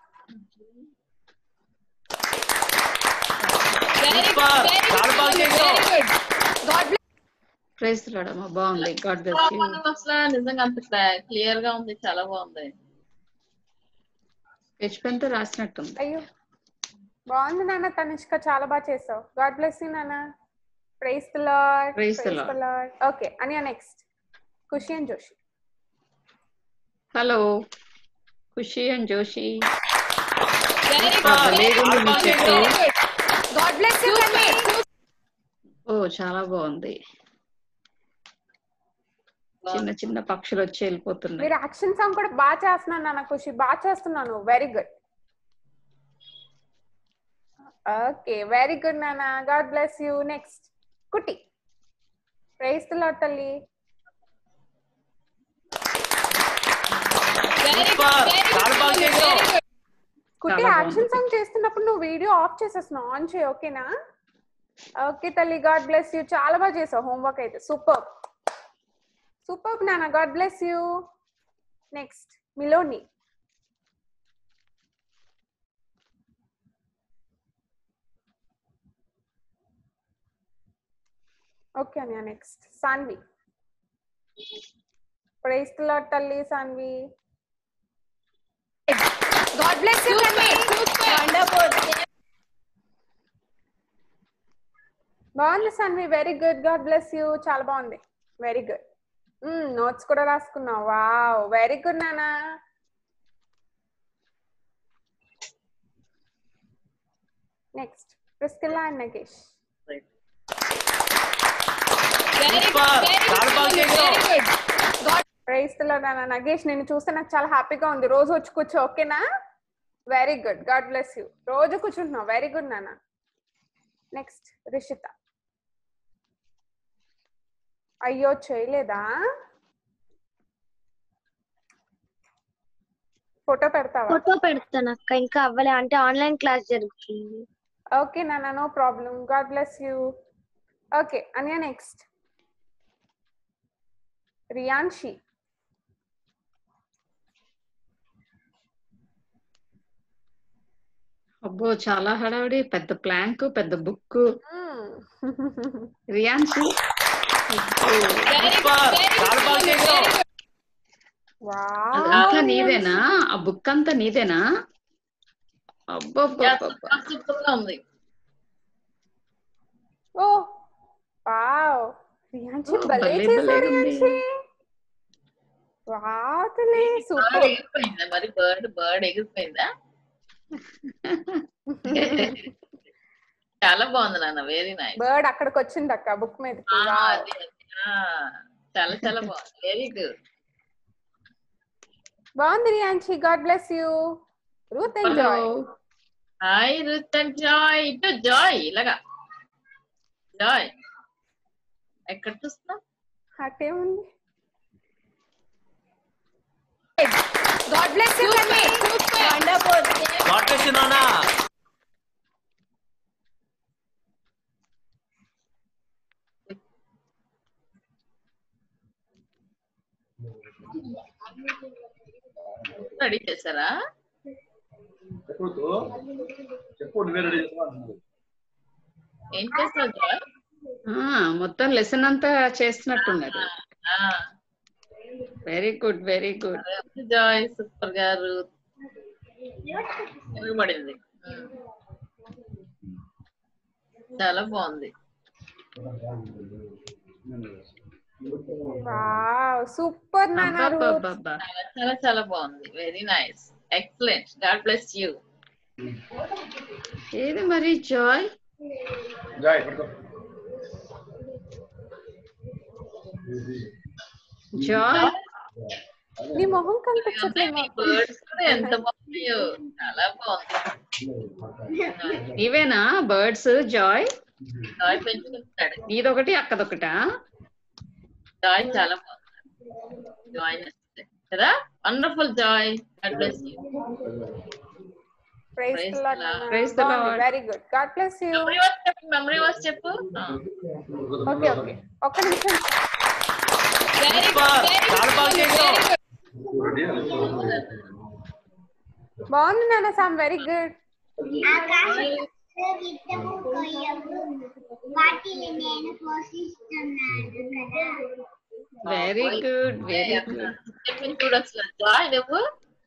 చాలా బాగా చేశావు. ప్రైజ్ ది లార్డ్ అమ్మా, బాగుంది. God bless you. అసలు నిజంగా అంత క్లియర్ గా ఉంది, చాలా బాగుంది. స్కెచ్ పెన్ తో రాసినట్టుంది. అయ్యో, బాగుంది నాన్న తనిష్క, చాలా బాగా చేసావు. గాడ్ బ్లెస్ యూ నాన్న. Praise the Lord, praise the praise the Lord. Okay అనియా, next Khushi and Joshi. Hello Khushi and Joshi. God bless you, Tanvi. ఓ చాలా బాగుంది. చిన్న చిన్న పక్షులు వచ్చి వెళ్ళిపోతున్నాయి. మీరు యాక్షన్ సాంగ్ కూడా బాగా చేస్తున్నాను నాన్న ఖుషి, బాగా చేస్తున్నాను. Very good. Okay, very good నాన్న. God bless you. Next Kutti. Praise the Lord తల్లి. కుట్టి యాక్షన్ సాంగ్ చేస్తున్నప్పుడు నువ్వు వీడియో ఆఫ్ చేసేస్తున్నావు, ఆన్ చేయి, ఓకేనా? ఓకే తల్లి, గాడ్ బ్లెస్ యూ, చాలా బాగా చేసావు. హోంవర్క్ అయితే సూపర్ సూపర్ నాన్న. God bless you. Next Miloni. Okay అనియా. Next Sanvi. Praise the Lord తల్లి Sanvi. God bless you, Tanvi. Wonderful. బాగుంది Sanvi, very good. God bless you, చాలా బాగుంది, వెరీ గుడ్. నోట్స్ కూడా రాసుకున్నావు. వావ్, వెరీ గుడ్ నానా. Next Priscilla and Nagesh. Praise the Lord నాన్న. నగేష్, నేను చూస్తే నాకు చాలా హ్యాపీగా ఉంది. రోజు వచ్చి కూర్చో, ఓకేనా? Very good, God bless you. రోజు కూర్చుంటున్నావు, వెరీ గుడ్ నాన్న. నెక్స్ట్ రిషిత. అయ్యో చేయలేదా? ఫోటో పెడతావా? ఫోటో పెడతాను అక్క, ఇంకా అవ్వలే, అంటే ఆన్లైన్ క్లాస్ జరుగుతుంది. ఓకే నాన్న, no problem. God bless you. Okay అనియా. నెక్స్ట్ రియాన్షి. అబ్బో చాలా హడావిడి, పెద్ద ప్లాంక్, పెద్ద బుక్. రియాన్షి అంతా నీదేనా? ఆ బుక్ అంతా నీదేనా? అబ్బబ్బబ్బబ్బా సూపర్ గా ఉంది. ఓ వావ్ రియాన్షి ఓ, భలే భలే చేసావు భలేగా ఉంది. రియాన్షి. వావ్ తలే సూపర్. ఎగిరిపోయిందా మరి? బర్డ్ బర్డ్ ఎగిరిపోయిందా? చాలా బాగుంది నాన్న, వెరీ నైస్. బర్డ్ అక్కడికి వచ్చింది అక్క బుక్ మీదకి. వావ్ చాలా చాలా బాగుంది, వెరీ గుడ్. బాగుంది Riyanshi. God bless you. Ruth and Joy. Hi Ruth and Joy. ఇటు జాయ్ ఇలాగా జాయ్ ఎక్కడ చూస్తున్నావు? అటేముంది. గాడ్ బ్లెస్ యూ కన్నీ. వండర్ఫుల్. గాడ్ బ్లెస్ యూ నాన్న. రెడీ చేశారా? ఏం చేస్తావు జాయ్? మొత్తం లెసన్ అంతా చేస్తున్నట్టున్నారు. Very good very good. Joy super గారు పడింది, చాలా బాగుంది. వావ్ సూపర్ నాన్న. రూత్ చాలా చాలా బాగుంది, very nice, excellent. God bless you. ఏది మరి జాయ్? జాయ్ జాయ్ నీ మొహం కనిపించట్లేదు. ఎంత బాగున్నాయో, చాలా బాగుంది. ఇవేనా బర్డ్స్ జాయ్? జాయ్ పెంచుకుంటాడు. నీదొకటి అక్కదొకటా? జాయ్ చాలా బాగుంది. జాయ్ కదా, wonderful Joy. God bless you. Praise the Lord. Praise the Lord. Very good. God bless you. Memory verse చెప్పు, మెమరీ వర్స్ చెప్పు. ఓకే ఓకే ఒక్క నిమిషం. బాగుంది నాన్న. Sam very good. Very good very good. చూడొచ్చు జాయ్ నువ్వు.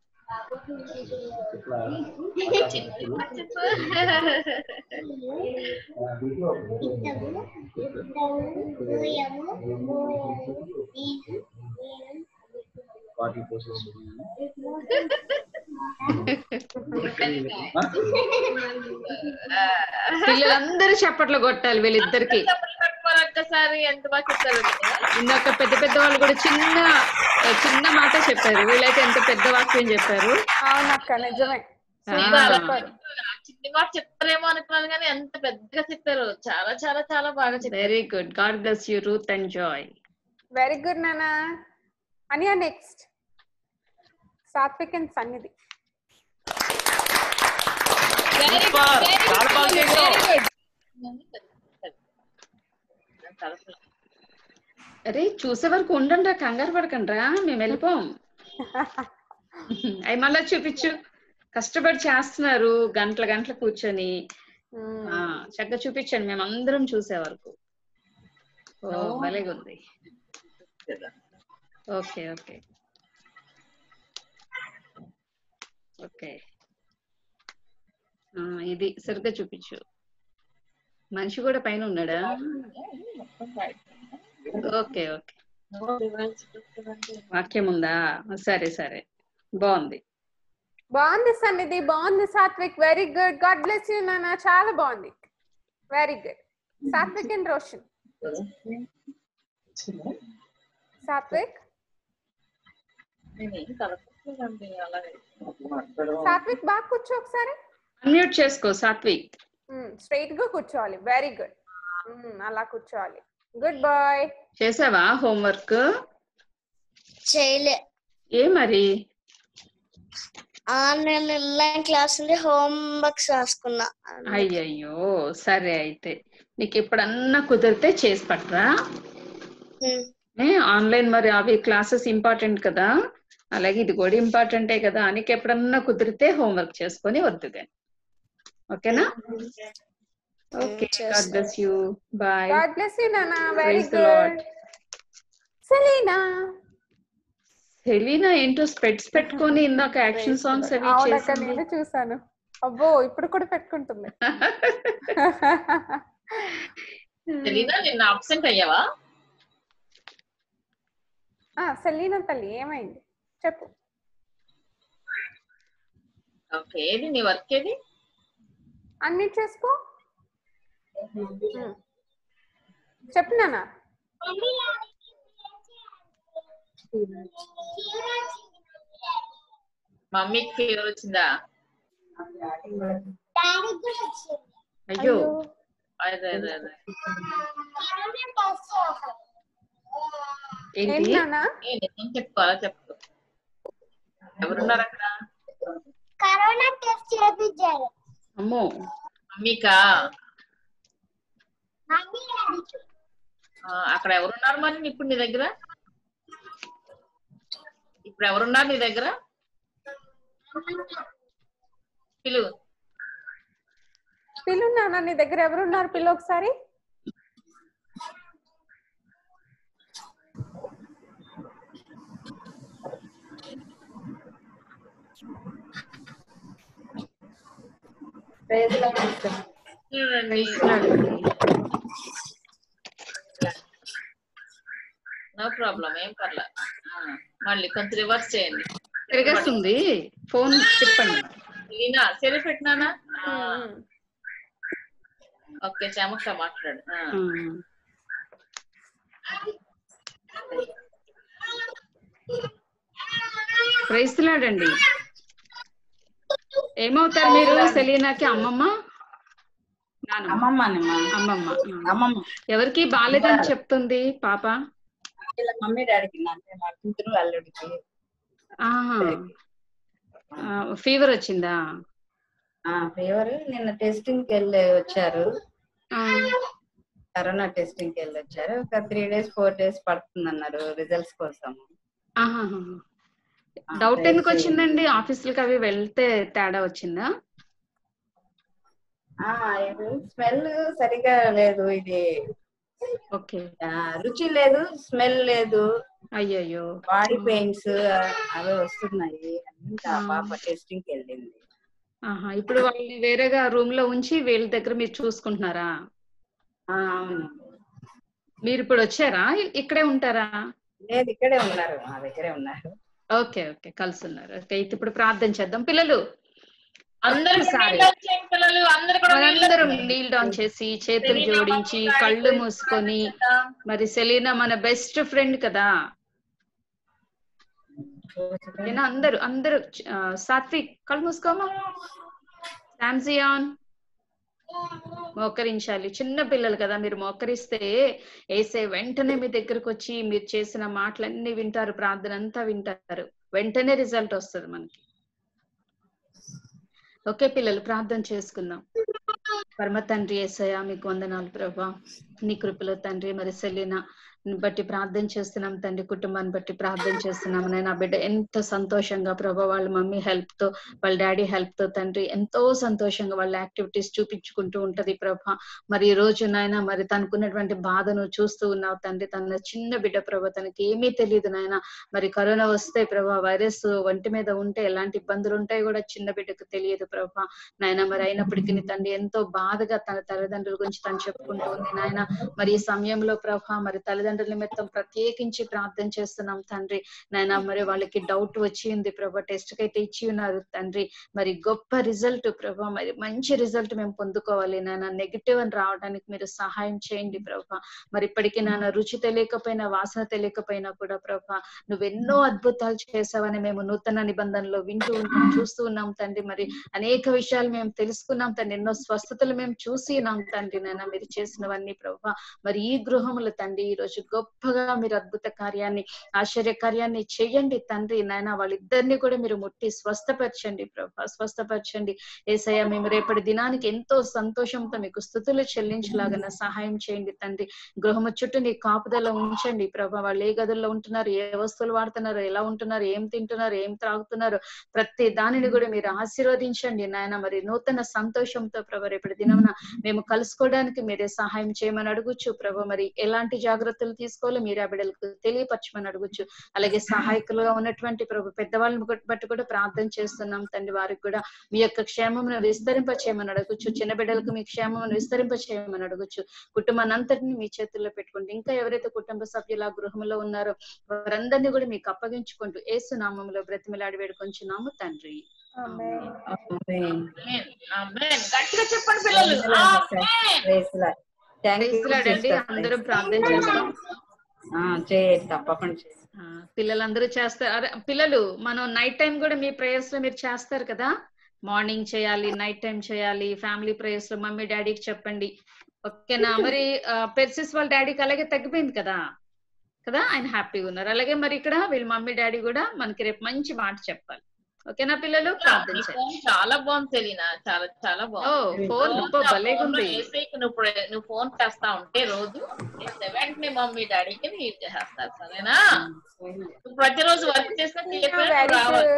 పిల్లలందరూ చప్పట్లు కొట్టాలి వీళ్ళిద్దరికి. ఒక్కసారి ఎంత బాగా చెప్తారు. ఇందాక పెద్ద పెద్ద వాళ్ళు కూడా చిన్న చిన్న మాట చెప్పారు, వీళ్ళైతే ఎంత పెద్ద వాక్యం చెప్పారు. అవునక్క నిజమే. చిన్న మాట చెప్తారేమో అనుకున్నాను కానీ ఎంత పెద్దగా చెప్పారు. చాలా చాలా చాలా బాగా చెప్పారు. Very good. God bless you Ruth and Joy. Very good నాన్న. అనియా నెక్స్ట్. సాత్విక్ అండ్ సన్నిధి. అరే చూసే వరకు ఉండండి, కంగారు పడకండి రా, మేము వెళ్ళిపోం. అవి మళ్ళా చూపించు. కష్టపడి చేస్తున్నారు గంటల గంటలు కూర్చొని. చక్కగా చూపించండి, మేము అందరం చూసే వరకు. ఓ భలేగా ఉంది. ఓకే ఓకే ఓకే ఇది సరిగ్గా చూపించు. మనిషి కూడా పైన ఉన్నాడా? ఓకే ఓకే వాక్యం ఉందా? సరే సరే బాగుంది బాగుంది సన్నిధి. బాగుంది Satvik. Very good. God bless you నాన్న. చాలా బాగుంది. Very good. Satvik and Roshan. Satvik Satvik బాగా కూర్చో ఒకసారి. అన్మ్యూట్ చేసుకో సాత్విక్. స్ట్రైట్ గా కూర్చోవాలి. Very good. అలా కూర్చోవాలి. Good boy. చేసావా హోంవర్క్? చేయలే. ఏ మరి? నేను ఆన్లైన్ క్లాస్ నుండి హోంవర్క్స్ రాసుకున్నా. అయ్యయ్యో సరే, అయితే నీకు ఎప్పుడన్నా కుదిరితే చేసి పట్టరా. ఆన్లైన్ మరి అవి క్లాసెస్ ఇంపార్టెంట్ కదా, అలాగే ఇది కూడా ఇంపార్టెంటే కదా. నీకు ఎప్పుడన్నా కుదిరితే హోంవర్క్ చేసుకొని వద్దు కానీ, ఓకేనా? Okay God bless you bye God bless you నానా very praise the Lord good Selena Selena ఏంటో స్పెట్స్ పెట్టుకొని ఇందాక యాక్షన్ సాంగ్స్ అవి అవునక్క చేసింది నేను చూసాను అబ్బో ఇప్పుడు కూడా పెట్టుకుంటుంది సెలీనా నిన్న అబ్సెంట్ అయ్యావా ఆ సెలీనా తల్లి ఏమైంది చెప్పు ఓకే ఏది నీ వర్క్ ఏది అన్ని చేసుకో చెప్పు నానా మమ్మీకి ఫీవర్ వచ్చిందా అయ్యో అదే అదే అదే ఏంటి నానా ఏ నిజం చెప్పుకోవాలా చెప్పు ఎవరున్నారు అక్కడ కరోనా టెస్ట్ చేయించారు అమ్మో మమ్మీకా అక్కడ ఎవరున్నారు మరి ఇప్పుడు నీ దగ్గర ఇప్పుడు ఎవరున్నారు నీ దగ్గర పిలు పిలు నాన్న నీ దగ్గర ఎవరున్నారు పిల్లు ఒకసారి నో ప్రాబ్లం ఏం పర్లే మళ్ళీ కొంచెం రివర్స్ చేయండి తిరిగేస్తుంది ఫోన్ తిప్పండి లీనా సెల్ఫ్ పెట్టినానా ఓకే చెమక్క మాట్లాడు ప్రైజ్ ది లార్డ్ అండి ఏమవుతారు మీరు సెలీనాకి అమ్మమ్మ అమ్మమ్మ అమ్మమ్మ అమ్మమ్మ ఎవరికి బాలేదని చెప్తుంది పాప మమ్మీ డాడీకి అంటే మా కూతురు అల్లుడికి ఫీవర్ వచ్చిందా ఫీవర్ నిన్న టెస్టింగ్ కి వెళ్ళి వచ్చారు కరోనా టెస్టింగ్ కి వెళ్ళి వచ్చారు ఒక త్రీ డేస్ ఫోర్ డేస్ పడుతుంది అన్నారు రిజల్ట్స్ కోసం డౌట్ ఎందుకు వచ్చిందండి ఆఫీసులకి అవి వెళ్తే తేడా వచ్చిందా స్మెల్ సరిగా లేదు ఇది ఓకే రుచి లేదు స్మెల్ లేదు అయ్యయ్యో బాడీ పెయిన్స్ అవి వస్తున్నాయి పాప టెస్టింగ్ కి వెళ్ళింది ఇప్పుడు వాళ్ళని వేరేగా రూమ్ లో ఉంచి వీళ్ళ దగ్గర మీరు చూసుకుంటున్నారా అవును మీరు ఇప్పుడు వచ్చారా ఇక్కడే ఉంటారా లేదు ఇక్కడే ఉన్నారు మా దగ్గరే ఉన్నారు ఓకే ఓకే కలిసి ఉన్నారు ఓకే ఇప్పుడు ప్రార్థన చేద్దాం పిల్లలు అందరూ మనందరం నీల్ డౌన్ చేసి చేతులు జోడించి కళ్ళు మూసుకొని మరి సెలీనా మన బెస్ట్ ఫ్రెండ్ కదా అందరు అందరూ సాత్విక్ కళ్ళు మూసుకోమా శాంసియాన్ మోకరించాలి చిన్న పిల్లలు కదా మీరు మోకరిస్తే ఏసే వెంటనే మీ దగ్గరకు వచ్చి మీరు చేసిన మాటలన్నీ వింటారు ప్రార్థన అంతా వింటారు వెంటనే రిజల్ట్ వస్తుంది మనకి ఓకే పిల్లలు ప్రార్థన చేసుకుందాం పరమ తండ్రి యేసయ్య మీకు వందనాలు ప్రభా నీ కృపలో తండ్రి మరి సెలీనా బట్టి ప్రార్థన చేస్తున్నాం తండ్రి కుటుంబాన్ని బట్టి ప్రార్థన చేస్తున్నాం నేను ఆ బిడ్డ ఎంత సంతోషంగా ప్రభా వాళ్ళ మమ్మీ హెల్ప్ తో వాళ్ళ డాడీ హెల్ప్ తో తండ్రి ఎంతో సంతోషంగా వాళ్ళ యాక్టివిటీస్ చూపించుకుంటూ ఉంటది ప్రభా మరి ఈ రోజు నాయన మరి తనకున్నటువంటి బాధను చూస్తూ ఉన్నావు తండ్రి తన చిన్న బిడ్డ ప్రభా తనకి ఏమీ తెలియదు నాయన మరి కరోనా వస్తే ప్రభా వైరస్ ఒంటి మీద ఉంటే ఎలాంటి ఇబ్బందులు ఉంటాయో కూడా చిన్న బిడ్డకు తెలియదు ప్రభా నాయన మరి అయినప్పటికీ తండ్రి ఎంతో బాధగా తన తల్లిదండ్రుల గురించి తను చెప్పుకుంటూ ఉంది నాయన మరి ఈ సమయంలో ప్రభా మరి తల్లిదండ్రుల నిమిత్తం ప్రత్యేకించి ప్రార్థన చేస్తున్నాం తండ్రి నాయన మరి వాళ్ళకి డౌట్ వచ్చింది ప్రభా టెస్ట్ కి అయితే ఇచ్చి ఉన్నారు తండ్రి మరి గొప్ప రిజల్ట్ ప్రభా మరి మంచి రిజల్ట్ మేము పొందుకోవాలి నాయన నెగిటివ్ అని రావడానికి మీరు సహాయం చేయండి ప్రభా మరి ఇప్పటికీ నాన్న రుచి తెలియకపోయినా వాసన తెలియకపోయినా కూడా ప్రభా నువ్వెన్నో అద్భుతాలు చేసావని మేము నూతన నిబంధనలో వింటూ ఉన్నాం చూస్తూ ఉన్నాం తండ్రి మరి అనేక విషయాలు మేము తెలుసుకున్నాం తండ్రి ఎన్నో స్వస్థతలు మేము చూసి ఉన్నాం తండ్రి నాయన మీరు చేసినవన్నీ ప్రభా మరి ఈ గృహములు తండ్రి ఈ రోజు నడిపించు, గొప్పగా మీరు అద్భుత కార్యాన్ని ఆశ్చర్య కార్యాన్ని చెయ్యండి తండ్రి. నాయన వాళ్ళిద్దరిని కూడా మీరు ముట్టి స్వస్థపరచండి ప్రభా, స్వస్థపరచండి యేసయ్య. మేము రేపటి దినానికి ఎంతో సంతోషంతో మీకు స్తుతులు చెల్లించలాగా సహాయం చేయండి తండ్రి. గృహము చుట్టూ నీ కాపుదల ఉంచండి ప్రభా. వాళ్ళు ఏ గదుల్లో ఉంటున్నారు, ఏ వస్తువులు వాడుతున్నారు, ఎలా ఉంటున్నారు, ఏం తింటున్నారు, ఏం త్రాగుతున్నారు, ప్రతి దానిని కూడా మీరు ఆశీర్వదించండి నాయన. మరి నూతన సంతోషంతో ప్రభా రేపటి దినమున మేము కలుసుకోవడానికి మీరే సహాయం చేయమని అడుగుచ్చు ప్రభా. మరి ఎలాంటి జాగ్రత్తలు తీసుకోవాలో మీరే ఆ బిడ్డలకు తెలియపరచమని అడుగుచ్చు. అలాగే సహాయకులుగా ఉన్నటువంటి ప్రభు పెద్దవాళ్ళని బట్టి కూడా ప్రార్థన చేస్తున్నాం తండ్రి. వారికి కూడా మీ యొక్క క్షేమమును విస్తరింప చేయమని అడగచ్చు. చిన్న బిడ్డలకు మీ క్షేమమును విస్తరింప చేయమని అడగచ్చు. కుటుంబాన్ని అంతటిని మీ చేతుల్లో పెట్టుకుంటూ ఇంకా ఎవరైతే కుటుంబ సభ్యుల గృహంలో ఉన్నారో వారందరినీ కూడా మీకు అప్పగించుకుంటూ యేసు నామములో బ్రతిమిలాడి వేడుకొంచున్నాము తండ్రి. గట్టిగా చెప్పండి పిల్లలు. అందరూ ప్రార్థన చేస్తాం. తప్పకుండా పిల్లలందరూ చేస్తారు. పిల్లలు మనం నైట్ టైం కూడా మీ ప్రేయర్స్ లో మీరు చేస్తారు కదా, మార్నింగ్ చేయాలి, నైట్ టైం చేయాలి. ఫ్యామిలీ ప్రేయర్స్ లో మమ్మీ డాడీకి చెప్పండి, ఓకేనా? మరి పెర్సిస్ వాళ్ళ డాడీకి అలాగే తగ్గిపోయింది కదా కదా ఆయన హ్యాపీగా ఉన్నారు. అలాగే మరి ఇక్కడ వీళ్ళ మమ్మీ డాడీ కూడా మనకి రేపు మంచి మాట చెప్పాలి, ఓకేనా పిల్లలు? ప్రార్థించండి. చాలా బాగుంది సెలీనా, చాలా చాలా బాగుంది. ఫోన్ భలేగుంది. నువ్వు నువ్వు ఫోన్ చేస్తా ఉంటే రోజు వెంటనే మమ్మీ డాడీకి నీవు చేస్తారు, సరేనా? నువ్వు ప్రతిరోజు వర్క్ చేసినా రావాలి.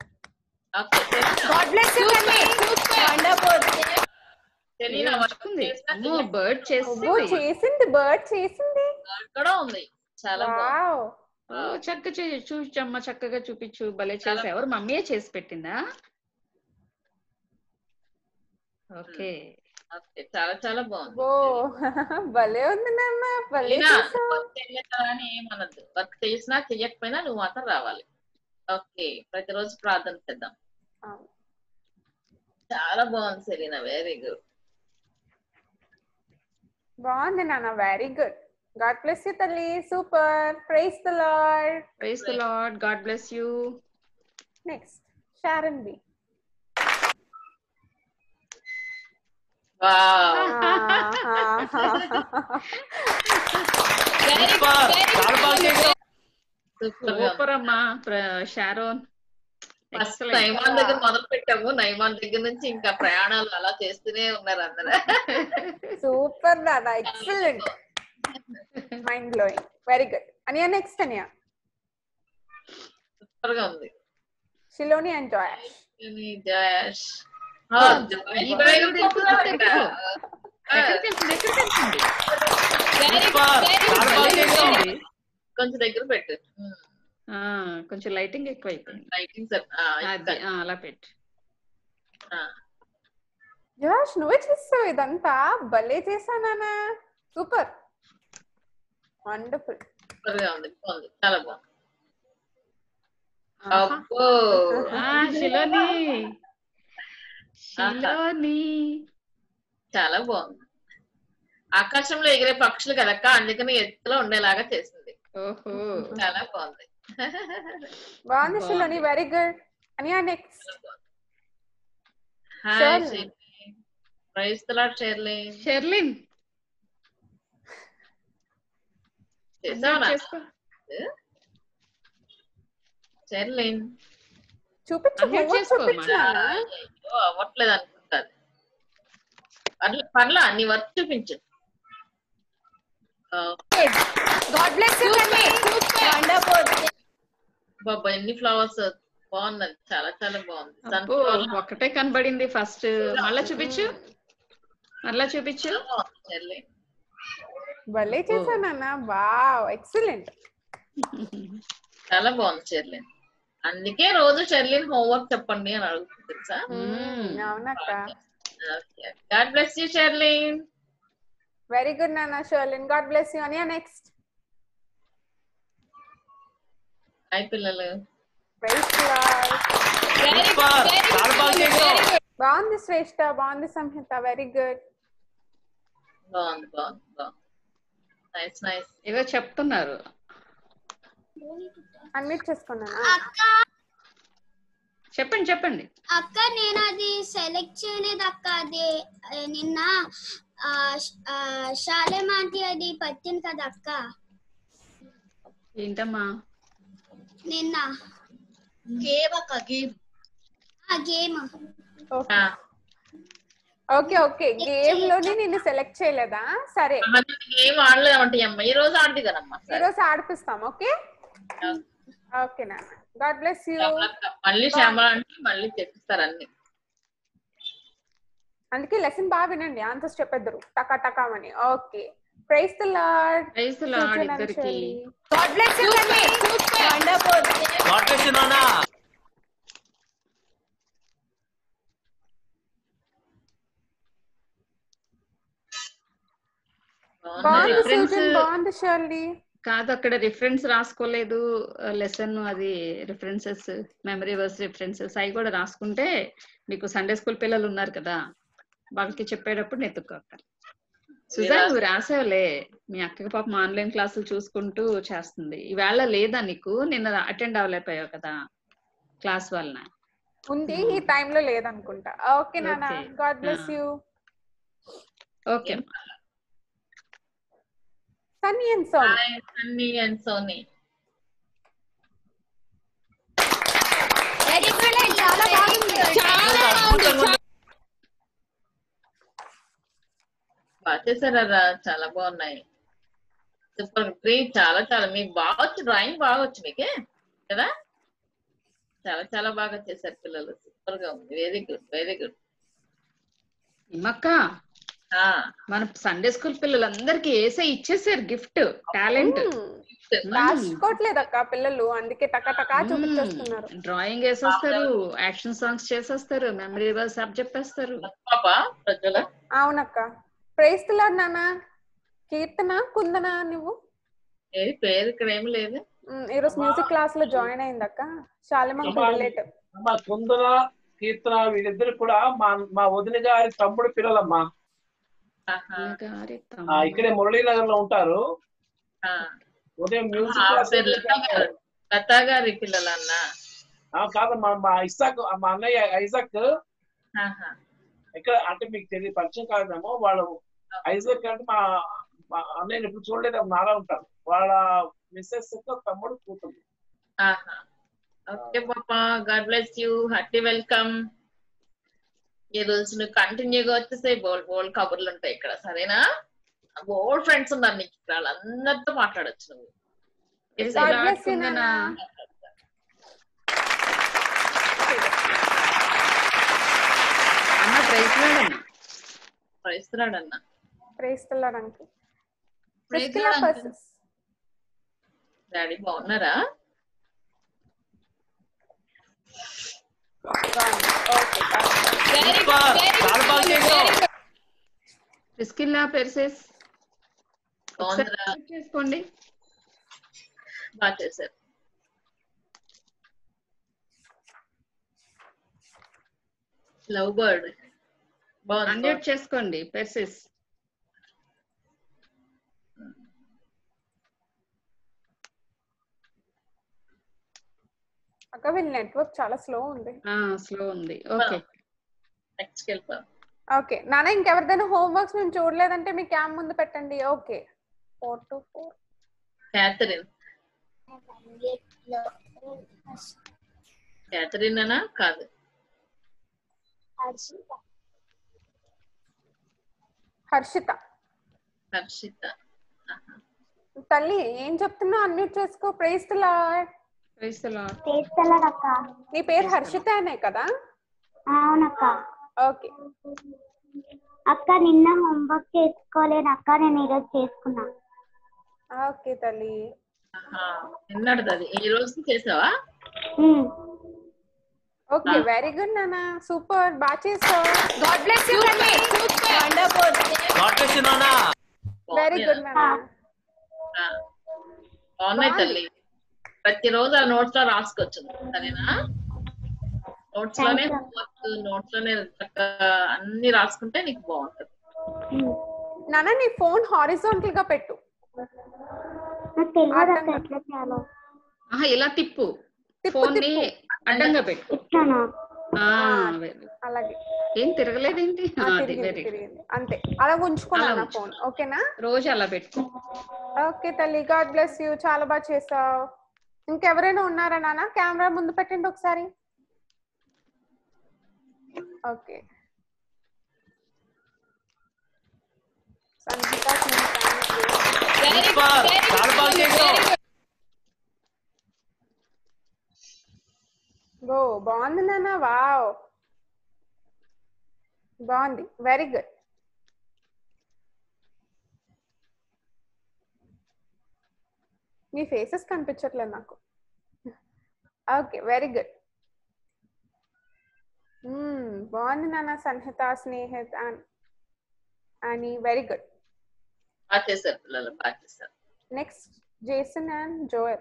బర్డ్ చేసింది బర్డ్ చేసింది కూడా ఉంది. చాలా బాగుంది. చక్కగా చూపించమ్మా, చక్కగా చూపించు. భలే చేసా. ఎవరు మమ్మీయే చేసి పెట్టిందా? ఓకే చాలా చాలా బాగుంది. ఓ భలే ఉంది నాన్న, భలే అని ఏమనద్దు. వర్క్ చేసినా చెయ్యకపోయినా నువ్వు మాత్రం రావాలి. ఓకే, ప్రతిరోజు ప్రార్థన చేద్దాం. చాలా బాగుంది సెలీనా, వెరీ గుడ్. బాగుంది నాన్న, very good. God bless you, Tali. Super. Praise the Lord. Praise the Lord. God bless you. Next, Sharon B. Wow. Super అమ్మా షారోన్. నైమాన్ దగ్గర మొదలు పెట్టాము, నైమాన్ దగ్గర నుంచి ఇంకా ప్రయాణాలు అలా చేస్తూనే ఉన్నారు అందరూ. సూపర్ నాన్న, excellent, mind blowing, very good. అనియా నెక్స్ట్. అనియా సూపర్ గా ఉంది. షిలోని అండ్ జయాష్. జయాష్ కొంచెం దగ్గర పెట్టు, కొంచెం లైటింగ్ ఎక్కువ అయిపోయింది. లైటింగ్ అలా పెట్టు. జయాష్ నువ్వే చేస్తావు ఇదంతా, భలే చేశానా. సూపర్, వండర్ఫుల్, సూపర్ గా ఉంది, బాగుంది, చాలా బాగుంది. శిలోని శిలోని చాలా బాగుంది. ఆకాశంలో ఎగిరే పక్షులు కదక్క, అందుకని ఎత్తులో ఉండేలాగా చేసింది. ఓహో, చాలా బాగుంది. బాగుంది శిలోని, వెరీ గుడ్. అనియా next. Hi praise the Lord Sherlin. Sherlin చేసావా? షెర్లిన్ చూపించు, అవ్వట్లేదు అనుకుంటాను. పర్లా నీ వర్క్ చూపించు. బాబా ఎన్ని ఫ్లవర్స్, బాగున్నది, చాలా చాలా బాగుంది. ఒకటే కనబడింది ఫస్ట్, మళ్ళా చూపించు, మళ్ళా చూపించు. షెర్లిన్ భలే చేశానన్నా, వావ్ ఎక్సలెంట్, చాలా బాగుంది షెర్లిన్. అందుకే రోజు షెర్లిన్ హోంవర్క్ చెప్పండి అని అడుగుతుంది తెలుసా. అవునక్క. God bless you Sherlin. Very good నాన్న Sherlin, God bless you. Aniya next. Hi పిల్లలు. బాగుంది శ్రేష్ఠ, బాగుంది సంహిత, వెరీ గుడ్. బాగుంది బాగుంది బాగుంది, నైస్ నైస్. ఏదో చెప్తున్నారు, అన్మ్యూట్ చేసుకున్నాను. చెప్పండి చెప్పండి. అక్క నేను అది సెలెక్ట్ చేయలేదు అక్క, అది నిన్న శాలేమాంటి అది పట్టింది కదా అక్క. ఏంటమ్మా? నిన్న గేమ్ అక్క గేమ్. ఆ గేమ్. ఓకే ఓకే గేమ్ లోని నిన్ను సెలెక్ట్ చేయలేదా? సరే గేమ్ ఆడలేమంటే అమ్మ ఈ రోజు ఆడది కదమ్మా. ఈ రోజు ఆడిపిస్తాం. ఓకే ఓకే నాన్న. God bless you. మళ్ళీ శ్యామల అంటే మళ్ళీ తెప్పిస్తారు అన్ని. అందుకే లెసన్ బాగా వినండి, ఆన్సర్స్ చెప్పేద్దరు టకా టకామని. Okay praise the Lord. Praise the Lord ఇద్దరికి. గాడ్ బ్లెస్ యూ తల్లి. వండర్ఫుల్. గాడ్ బ్లెస్ యూ నాన్న. బాగుంది సూజన్, బాగుంది షర్లీ. కాదు అక్కడ రిఫరెన్స్ రాసుకోలేదు లెసన్, అది రిఫరెన్సెస్ మెమరీ వర్స్ రిఫరెన్సెస్ అవి కూడా రాసుకుంటే మీకు సండే స్కూల్ పిల్లలు ఉన్నారు కదా వాళ్ళకి చెప్పేటప్పుడు నెత్తుకోక. సుజాన్ నువ్వు రాసావులే, మీ అక్కకి పాపం ఆన్లైన్ క్లాసులు చూసుకుంటూ చేస్తుంది. ఈవేళ లేదా నీకు? నిన్న అటెండ్ అవ్వలేకపోయావు కదా క్లాస్ వలన. ఉంది ఈ టైం లో లేదనుకుంటా. ఓకే నాన్న. God bless you. Okay Sunny and Sony. Sunny and Sony. Very good. చాలా బాగుంది. చాలా బాగుంది. బాగా చేశారా, చాలా బాగున్నాయి. Super great. చాలా చాలా మీకు బాగా వచ్చు, డ్రాయింగ్ బాగా వచ్చు మీకే కదా. చాలా చాలా బాగా చేశారు పిల్లలు, సూపర్ గా ఉంది. Very good very good. ఇమ్మక్క మన సండే స్కూల్ పిల్లలందరికీ ఏసే ఇచ్చేసారు గిఫ్ట్, టాలెంట్. రాసుకోవట్లేదక్క పిల్లలు, అందుకే టకా టకా చూపించేస్తున్నారు. డ్రాయింగ్ వేసేస్తారు, యాక్షన్ సాంగ్స్ చేసేస్తారు, మెమరీ వర్స్ అప్ చెప్పేస్తారు. అవునక్క. ప్రైజ్ ది లార్డ్ నాన్న. కీర్తన కుందన నువ్వు పేరు ఇక్కడ ఏమి లేదు. ఈరోజు మ్యూజిక్ క్లాస్ లో జాయిన్ అయిందక్క. శాలిమంకు రిలేటివ్. కుందన కీర్తన వీళ్ళిద్దరు కూడా మా మా వదిన గారి తమ్ముడు పిల్లలమ్మా. ఇక్కడే మురళీనగర్ లో ఉంటారు. ఉదయం మ్యూజిక్ క్లాస్. లతా గారి పిల్లలన్న కాదమ్మా, మా ఇసాక్ మా అన్నయ్య ఐజాక్ ఇక్కడ అంటే మీకు తెలియదు, పరిచయం కాదేమో. వాళ్ళు ఐజాక్ అంటే మా మా అన్నయ్య ఇప్పుడు చూడలేదు, నారా ఉంటారు. వాళ్ళ మిస్సెస్ తమ్ముడు కూతురు. ఓకే పాపా, God bless you, hearty welcome. ఈ రోజు నువ్వు కంటిన్యూగా వచ్చేసాయి, బోల్డ్ బోల్డ్ కబుర్లు ఉంటాయి ఇక్కడ, సరేనా? బోల్డ్ ఫ్రెండ్స్ ఉన్నారు నీకు ఇక్కడ, వాళ్ళందరితో మాట్లాడచ్చు నువ్వు. ప్రైస్తున్నాడన్నా. ప్రైస్తున్నాడంటే డాడీ బాగున్నారా? చేసుకోండి. బాగా చేశారు. లవ్ బర్డ్ అన్మ్యూట్ చేసుకోండి. పెర్సిస్ అక్క వీళ్ళ నెట్వర్క్ చాలా స్లో ఉంది. స్లో ఉంది. ఓకే నెక్స్ట్ వెళ్తాం. ఓకే నాన్న, ఇంకెవరిదైనా హోంవర్క్స్ మేము చూడలేదంటే మీ క్యామ్ ముందు పెట్టండి. Okay four to four. Catherine Catherine అనా కాదు, హర్షిత. హర్షిత తల్లి ఏం చెప్తున్నా? అన్మ్యూట్ చేసుకో. Praise the Lord. Praise the Lord. Praise the Lord అక్క. నీ పేరు హర్షిత అనే కదా? అవునక్క. ఓకే అక్క, నిన్న హోంవర్క్ చేసుకోలేదు అక్క, నేను ఈరోజు చేసుకున్నా. ఓకే తల్లి. నిన్నటిది ఈ రోజు చేసావా? ఓకే వెరీ గుడ్ నాన్న, సూపర్, బాగా చేసావు. గాడ్ బ్లెస్ యు తల్లి. వండర్ఫుల్. గాడ్ బ్లెస్ యు నాన్న. వెరీ గుడ్ నాన్న. బాగున్నాయి తల్లి. ప్రతిరోజు ఆ నోట్స్ లో రాసుకోవచ్చు, సరేనా? నోట్స్ లోనే నోట్స్ లోనే అన్ని రాసుకుంటే నీకు బాగుంటది. నాన్న నీ ఫోన్ హారిజాంటల్ గా పెట్టు. ఇలా తిప్పు, ఫోన్ ని అడ్డంగా పెట్టు. అలాగే ఏం తిరగలేదేంటి? తిరిగింది తిరిగింది అంతే. అలా ఉంచుకున్నాను నా ఫోన్. ఓకేనా? రోజు అలా పెట్టుకో. ఓకే తల్లి, గాడ్ బ్లెస్ యూ. చాలా బాగా చేసావు. ఇంకెవరైనా ఉన్నారా నాన్న? కెమెరా ముందు పెట్టండి ఒకసారి. ఓకే సంగీత, గో బాగుంది నాన్న. వావ్ బాగుంది, వెరీ గుడ్. మీ ఫేసెస్ కనిపించట్లేదు నాకు. Okay very good. బాగుంది నాన్న. సంహిత, స్నేహిత అని very good. Next Jason and Joel.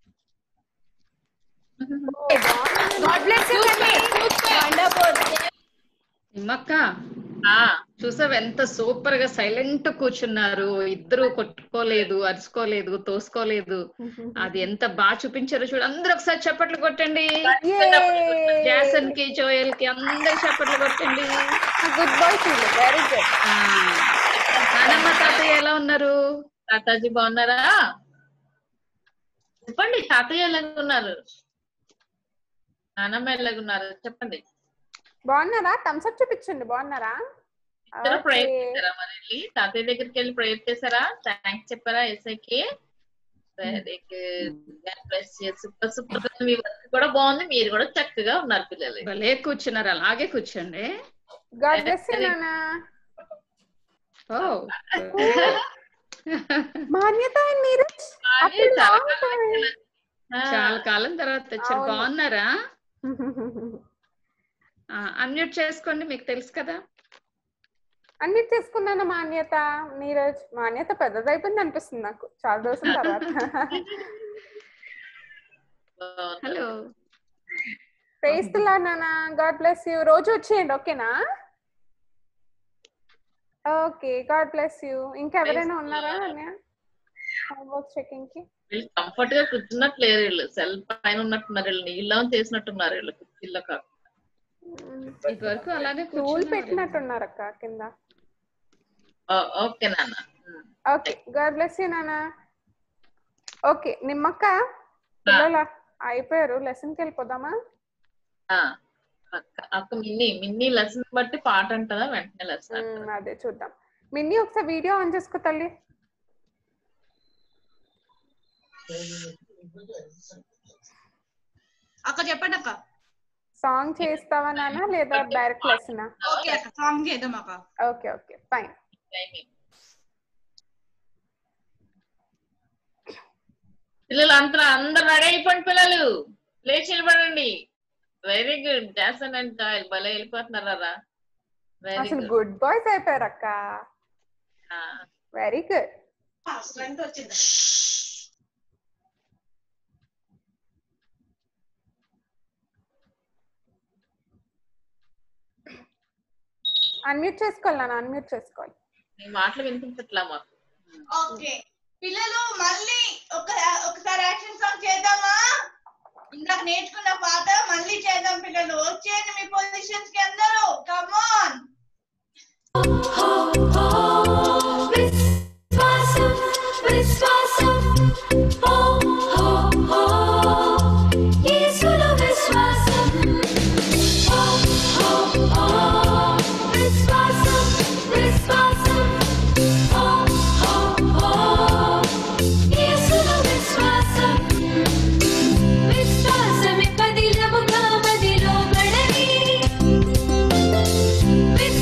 నిమ్మక్క చూసావు ఎంత సూపర్ గా సైలెంట్ కూర్చున్నారు. ఇద్దరు కొట్టుకోలేదు, అరుచుకోలేదు, తోసుకోలేదు. అది ఎంత బాగా చూపించారో చూడు. అందరూ ఒకసారి చప్పట్లు కొట్టండి. జాసన్ కి, జోయల్ కి అందరు చప్పట్లు కొట్టండి. Good boy. Very good. నానమ్మ, తాతయ్య ఎలా ఉన్నారు? తాతాజీ బాగున్నారా? చెప్పండి. తాతయ్య ఎలాగున్నారు? నానమ్మ ఎలాగున్నారు? చెప్పండి. బాగున్నారా? థమ్స్ అప్ చూపించండి. బాగున్నారా? ప్రేయర్ చేశారా? మరి తాతయ్య దగ్గరికి వెళ్ళి ప్రేయర్ చేశారా? థ్యాంక్స్ చెప్పారా ఎస్ఐకి? Very good. Super super. మీ వర్క్ కూడా బాగుంది. మీరు కూడా చక్కగా ఉన్నారు పిల్లలు. భలే కూర్చున్నారు. అలాగే కూర్చోండి. గాడ్ బ్లెస్ యు నాన్న. ఓ మాన్యత, నీరజ్ చాలా కాలం తర్వాత వచ్చారు. బాగున్నారా? అన్మ్యూట్ చేసుకోండి. మీకు తెలుసు కదా. అన్మ్యూట్ చేసుకున్నాను. మాన్యత, నీరజ్. మాన్యత పెద్దదైపోయింది అనిపిస్తుంది నాకు చాలా రోజుల తర్వాత. హలో, ప్రైజ్ ది లార్డ్ నాన్న. God bless you. రోజు వచ్చేయండి. ఓకేనా? Okay God bless you. ఇంకా ఎవరైనా ఉన్నారా అన్నయ్య హోంవర్క్ చెకింగ్ కి? వీళ్ళు కంఫర్ట్ గా కూర్చున్నట్లేరు. వీళ్ళు సెల్ పైన ఉన్నట్టున్నారు. వీళ్ళు నీళ్ళ చేసినట్టున్నారు. వీళ్ళు కుర్చీల్లో కాకుండా ఇదివరకు అలానే టూల్ పెట్టినట్టున్నారు అక్క కింద. ఓకే నాన్న. ఓకే గాడ్ బ్లెస్ యూ నాన్న. ఓకే నిమ్మక్క, పిల్లలు అయిపోయారు. లెసన్ కి వెళ్ళిపోదామా? అక్క మిన్ని మిన్ని లెసన్ బట్టి పాట అంటదా వెంటనే లెసన్. అదే చూద్దాం. మిన్ని ఒకసారి వీడియో ఆన్ చేసుకో తల్లి. అక్క చెప్పండి అక్క. సాంగ్ చేస్తావా నాన్న లేదా డైరెక్ట్ లెసన్? ఓకే అక్క, సాంగ్ చేద్దాం అక్క. Okay okay fine. పిల్లలు అంతా అందరు రెడీ అయిపోండి. పిల్లలు లేచి నిలబడండి. Very good. Jason and Joel భలే వెళ్ళిపోతున్నారా? అసలు గుడ్ బాయ్స్ అయిపోయారు అక్క. Very good. వచ్చింది. అన్మ్యూట్ చేసుకోవాలి నాన్న. అన్మ్యూట్ చేసుకోవాలి. నీ మాటలు వినిపించట్లా మాకు. ఓకే పిల్లలు మళ్ళీ ఒక ఒకసారి యాక్షన్ సాంగ్ చేద్దామా? ఇందాక నేర్చుకున్న పాట మళ్ళీ చేద్దాం. పిల్లలు వచ్చేయండి మీ పొజిషన్స్ కి అందరూ. Come on. విశ్వాసం విశ్వాసం ఓ హో హో యేసులో విశ్వాసం ఓ హో హో విశ్వాసం విశ్వాసం ఓ హో హో యేసులో విశ్వాసం విశ్వాసమే పదిలముగా మదిలో బడని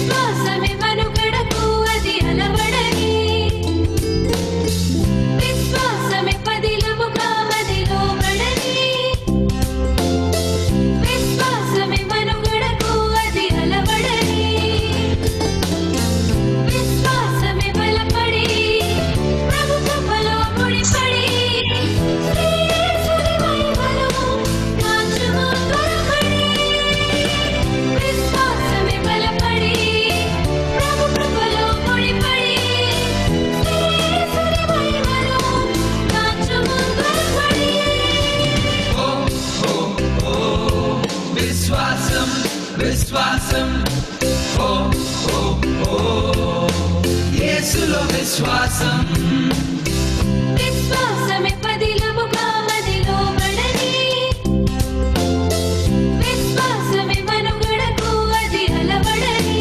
విశ్వాసం విశ్వాసమే పదిలముగా మదిలో బడని విశ్వాసమే మనుగడకు అది అలవడని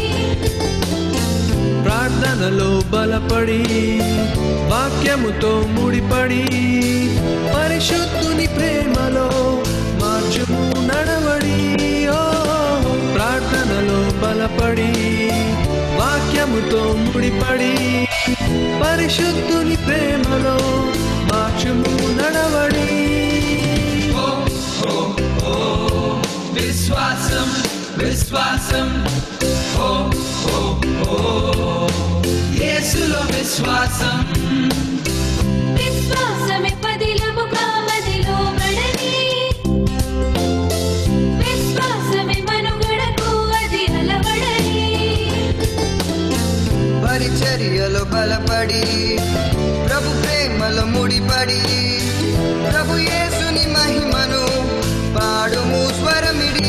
ప్రార్థనలో బలపడి వాక్యముతో ముడిపడి పరిశుద్ధుని ప్రేమలో మార్చుము నడవడి. ఓ ప్రార్థనలో బలపడి వాక్యముతో ముడిపడి పరిశుద్ధుని ప్రేమలో మార్చుము నడవడి. ఓ ఓ ఓ విశ్వాసం విశ్వాసం ఓ ఓ ఓ యేసులో విశ్వాసం విశ్వాసమే పదిలముగా మదిలో బడని విశ్వాసమే మనుగడకు అది అలవడని పరిచర్యలో బలపడి ప్రభు ప్రేమలో ముడిపడి ప్రభు యేసుని మహిమను పాడుము స్వరమిడి.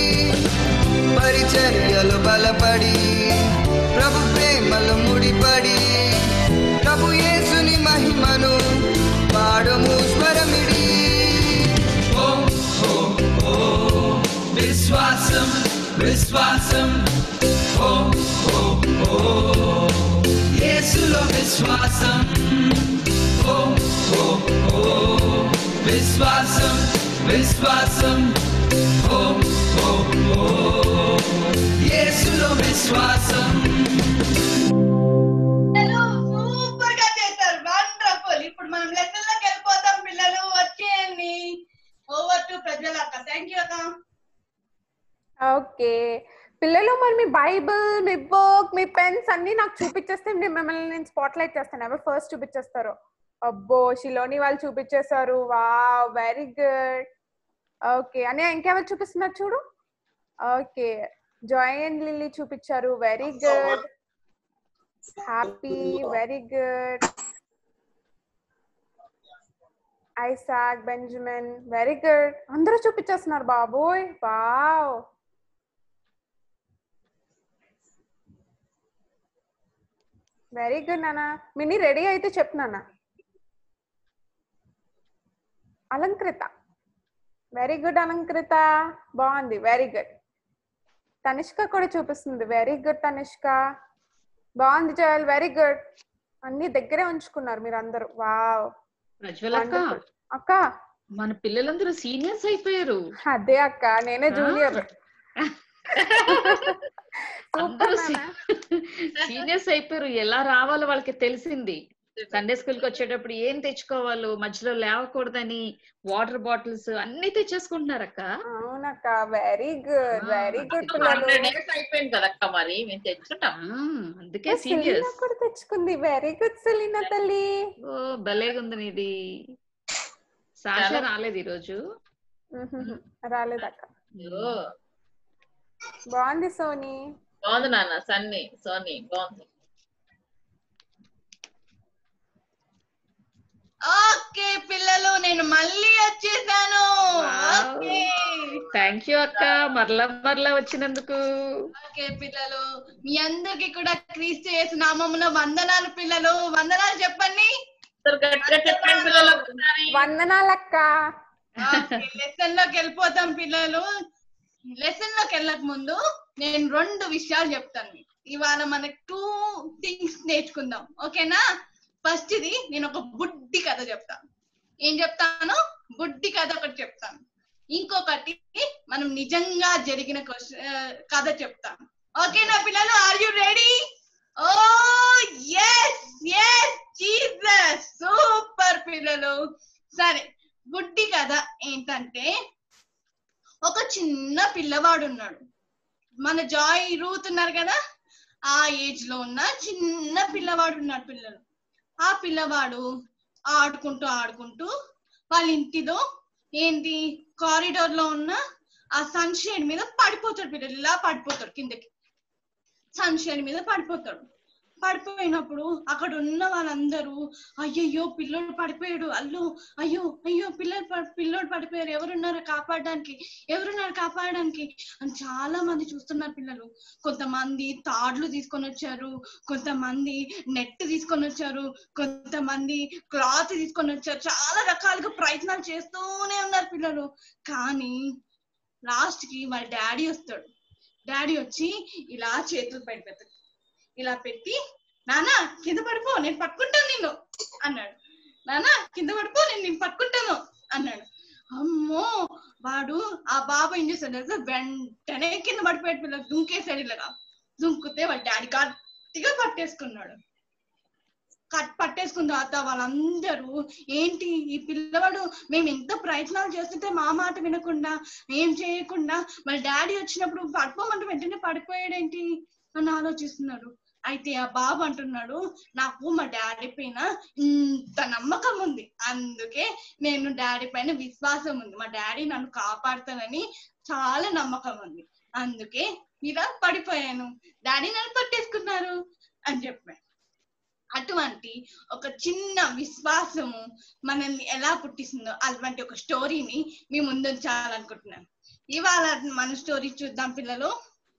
పరిచర్యలో బలపడి ప్రభు ప్రేమలో ముడిపడి ప్రభు యేసుని మహిమను పాడుము స్వరమిడి. ఓ ఓ ఓ విశ్వాసం విశ్వాసం ఓ ఓ ఓ యేసులో విశ్వాసం ఓ ఓ ఓ విశ్వాసం విశ్వాసం ఓ ఓ ఓ యేసులో విశ్వాసం. సూపర్ గా చేశారు, వండర్ఫుల్. ఇప్పుడు మనం లెసన్ లోకి వెళ్ళిపోతాం పిల్లలు, వచ్చేయండి. ఓవర్ టు ప్రజ్వలక్క. థ్యాంక్ యూ అక్క. ఓకే పిల్లలు, మరి మీ బైబిల్, మీ బుక్, మీ పెన్స్ అన్ని నాకు చూపించేస్తే మిమ్మల్ని నేను స్పాట్ లైట్ చేస్తాను. ఎవరు ఫస్ట్ చూపించేస్తారో. అబ్బో షిలోని వాళ్ళు చూపించేశారు. Wow, very good. ఓకే అని ఇంకెవరు చూపిస్తున్నారు చూడు. ఓకే జాయ్ అండ్ లిల్లీ చూపించారు. Very good. Happy, very good. Isaac, Benjamin, very good. అందరూ చూపించేస్తున్నారు బాబోయ్. వావ్, వెరీ గుడ్ నాన్న. మినీ రెడీ అయితే చెప్పు నాన్న. అలంకృత, వెరీ గుడ్ అలంకృత, బాగుంది, వెరీ గుడ్. తనిష్క కూడా చూపిస్తుంది. వెరీ గుడ్ తనిష్క, బాగుంది. Joel, very good. అన్ని దగ్గరే ఉంచుకున్నారు మీరు అందరూ. వావ్. ప్రజ్వలక్క, అక్క మన పిల్లలందరూ సీనియర్స్ అయిపోయారు. అదే అక్క, నేనే జూనియర్. అందరూ సీనియర్స్ అయిపోయారు. ఎలా రావాలో వాళ్ళకి తెలిసింది. సండే స్కూల్ కి వచ్చేటప్పుడు ఏం తెచ్చుకోవాలో, మధ్యలో లేవకూడదని వాటర్ బాటిల్స్ అన్ని తెచ్చేసుకుంటున్నారు అక్క. అవునక్క, వెరీ గుడ్, వెరీ గుడ్. అయిపోయింది కదక్క, మరి మేము తెచ్చుకుంటాం. అందుకే సీనియర్స్ కూడా తెచ్చుకుంది. వెరీ గుడ్ సెలీనా తల్లి. ఓ భలేగా ఉంది నీది. సాషా రాలేదు ఈ రోజు. రాలేదక్క. బాగుంది సోనీ. బాగుంది నాన్న. సన్నీ, సోనీ బాగుంది. ఓకే పిల్లలు, నేను మళ్ళీ వచ్చేసాను. థ్యాంక్ యూ అక్క, మరలా మరలా వచ్చినందుకు. ఓకే పిల్లలు, మీ అందరికి కూడా క్రీస్తు యేసు నామమున వందనాలు. పిల్లలు వందనాలు చెప్పండి. వందనాలక్క. లెసన్ లోకి వెళ్ళిపోతాం పిల్లలు. లెసన్ లోకి వెళ్ళక ముందు నేను రెండు విషయాలు చెప్తాను. ఇవాళ మనకు టూ థింగ్స్ నేర్చుకుందాం, ఓకేనా? ఫస్ట్ ఇది, నేను ఒక బుడ్డి కథ చెప్తాను. ఏం చెప్తాను? బుడ్డి కథ ఒకటి చెప్తాను. ఇంకొకటి మనం నిజంగా జరిగిన కథ చెప్తాను. ఓకేనా పిల్లలు? Are you ready? Oh yes yes Jesus, super పిల్లలు. సరే, బుడ్డి కథ ఏంటంటే, ఒక చిన్న పిల్లవాడు ఉన్నాడు. మన జాయ్ రూత్ ఉన్నారు కదా, ఆ ఏజ్ లో ఉన్న చిన్న పిల్లవాడు ఉన్నాడు. పిల్లలు, ఆ పిల్లవాడు ఆడుకుంటూ ఆడుకుంటూ వాళ్ళ ఇంటిలో ఏంటి కారిడార్ లో ఉన్న ఆ సన్షైన్ మీద పడిపోతాడు. పిల్లలు ఇలా పడిపోతాడు, కిందకి సన్షైన్ మీద పడిపోతాడు. పడిపోయినప్పుడు అక్కడ ఉన్న వాళ్ళందరూ అయ్యయ్యో పిల్లోడు పడిపోయాడు, అల్లు అయ్యో అయ్యో పిల్లలు పిల్లోడు పడిపోయారు, ఎవరున్నారు కాపాడడానికి, ఎవరున్నారు కాపాడడానికి అని చాలా మంది చూస్తున్నారు పిల్లలు. కొంతమంది తాడ్లు తీసుకొని వచ్చారు, కొంతమంది నెట్ తీసుకొని వచ్చారు, కొంతమంది క్లాత్ తీసుకొని వచ్చారు, చాలా రకాలుగా ప్రయత్నాలు చేస్తూనే ఉన్నారు పిల్లలు. కానీ లాస్ట్ కి వాళ్ళ డాడీ వస్తాడు. డాడీ వచ్చి ఇలా చేతులు పెడతాడు, ఇలా పెట్టి నానా కింద పడిపో నేను పట్టుకుంటాను నిన్ను అన్నాడు. నానా కింద పడిపో నేను నేను పట్టుకుంటాను అన్నాడు. అమ్మో వాడు ఆ బాబా ఏం చేశాడు, వెంటనే కింద పడిపోయాడు పిల్లలు, దుంకేసాడు. ఇలాగా దుంకుతే వాళ్ళ డాడీ గట్టిగా పట్టేసుకున్నాడు. కట్ పట్టేసుకున్న తర్వాత వాళ్ళందరూ ఏంటి ఈ పిల్లవాడు, మేము ఎంత ప్రయత్నాలు చేస్తుంటే మా మాట వినకుండా ఏం చేయకుండా వాళ్ళ డాడీ వచ్చినప్పుడు పడిపోమంటే వెంటనే పడిపోయాడేంటి అని ఆలోచిస్తున్నారు. అయితే ఆ బాబు అంటున్నాడు, నాకు మా డాడీ పైన ఇంత నమ్మకం ఉంది, అందుకే నేను డాడీ పైన విశ్వాసం ఉంది, మా డాడీ నన్ను కాపాడుతానని చాలా నమ్మకం ఉంది, అందుకే ఇలా పడిపోయాను, డాడీ నన్ను పట్టేసుకున్నారు అని చెప్పాడు. అటువంటి ఒక చిన్న విశ్వాసము మనల్ని ఎలా పుట్టిస్తుందో అటువంటి ఒక స్టోరీని మీ ముందు ఉంచాలనుకుంటున్నాను. ఇవాళ మన స్టోరీ చూద్దాం పిల్లలు.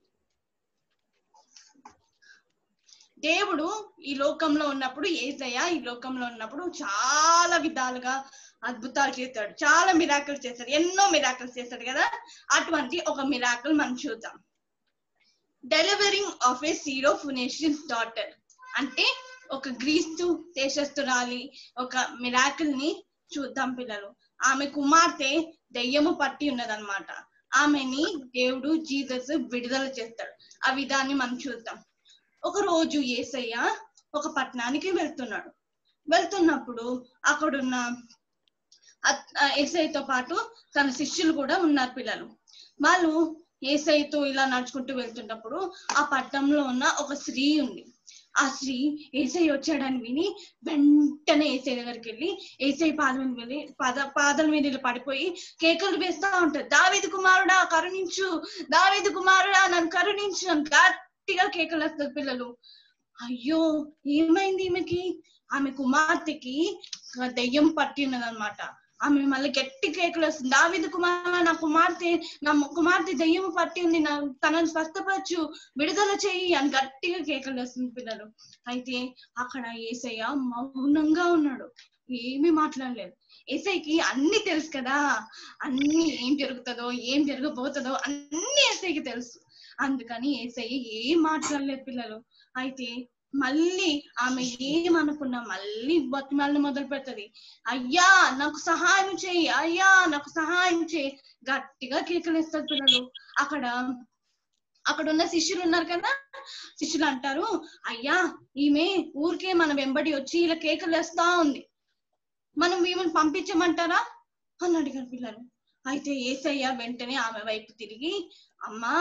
దేవుడు ఈ లోకంలో ఉన్నప్పుడు, యేసయ్య ఈ లోకంలో ఉన్నప్పుడు చాలా విధాలుగా అద్భుతాలు చేస్తాడు, చాలా మిరాకిల్స్ చేస్తాడు, ఎన్నో మిరాకిల్స్ చేస్తాడు కదా. అటువంటి ఒక మిరాకిల్ మనం చూద్దాం. Delivering of a Syrophoenician's daughter అంటే ఒక గ్రీస్తు దేశస్తురాలి ఒక మిరాకిల్ ని చూద్దాం పిల్లలు. ఆమె కుమార్తె దెయ్యము పట్టి ఉన్నదన్నమాట. ఆమెని దేవుడు జీసస్ విడుదల చేస్తాడు. ఆ విధాన్ని మనం చూద్దాం. ఒక రోజు యేసయ్య ఒక పట్టణానికి వెళ్తున్నాడు. వెళ్తున్నప్పుడు అక్కడున్న యేసయ్యతో పాటు తన శిష్యులు కూడా ఉన్నారు పిల్లలు. వాళ్ళు యేసయ్యతో ఇలా నడుచుకుంటూ వెళ్తున్నప్పుడు ఆ పట్టణంలో ఉన్న ఒక స్త్రీ ఉంది. ఆ స్త్రీ యేసయ్య వచ్చాడని విని వెంటనే యేసయ్య దగ్గరికి వెళ్ళి యేసయ్య పాదం మీద వెళ్ళి పాద పాదాల మీద పడిపోయి కేకలు వేస్తా ఉంటారు. దావీదు కుమారుడా కరుణించు, దావీదు కుమారుడా నన్ను కరుణించు అని గట్టిగా కేకలు వేస్తారు పిల్లలు. అయ్యో ఏమైంది ఈమెకి? ఆమె కుమార్తెకి దెయ్యం పట్టి ఉన్నదన్నమాట. ఆమె మళ్ళీ గట్టి కేకలు వస్తుంది, దావీదు కుమార్ నా కుమార్తె నా కుమార్తె దెయ్యం పట్టి ఉంది, నా తనను స్వస్థపరచు, విడుదల చెయ్యి అని గట్టిగా కేకలు వస్తుంది పిల్లలు. అయితే అక్కడ యేసయ్య మౌనంగా ఉన్నాడు, ఏమీ మాట్లాడలేదు. యేసయ్యకి అన్ని తెలుసు కదా, అన్ని ఏం జరుగుతుందో ఏం జరగబోతుందో అన్ని యేసయ్యకి తెలుసు. అందుకని యేసయ్య ఏం మాట్లాడలేదు పిల్లలు. అయితే మళ్ళీ ఆమె ఏమనుకున్నా మళ్ళీ బతిమాలను మొదలు పెడుతుంది. అయ్యా నాకు సహాయం చేయి, అయ్యా నాకు సహాయం చేయి గట్టిగా కేకలేస్తారు పిల్లలు. అక్కడ అక్కడ ఉన్న శిష్యులు ఉన్నారు కదా, శిష్యులు అంటారు, అయ్యా ఈమె ఊరికే మన వెంబడి వచ్చి ఇలా కేకలు వేస్తా ఉంది, మనం ఈమెను పంపించమంటారా అని అడిగారు పిల్లలు. అయితే యేసయ్య వెంటనే ఆమె వైపు తిరిగి, అమ్మా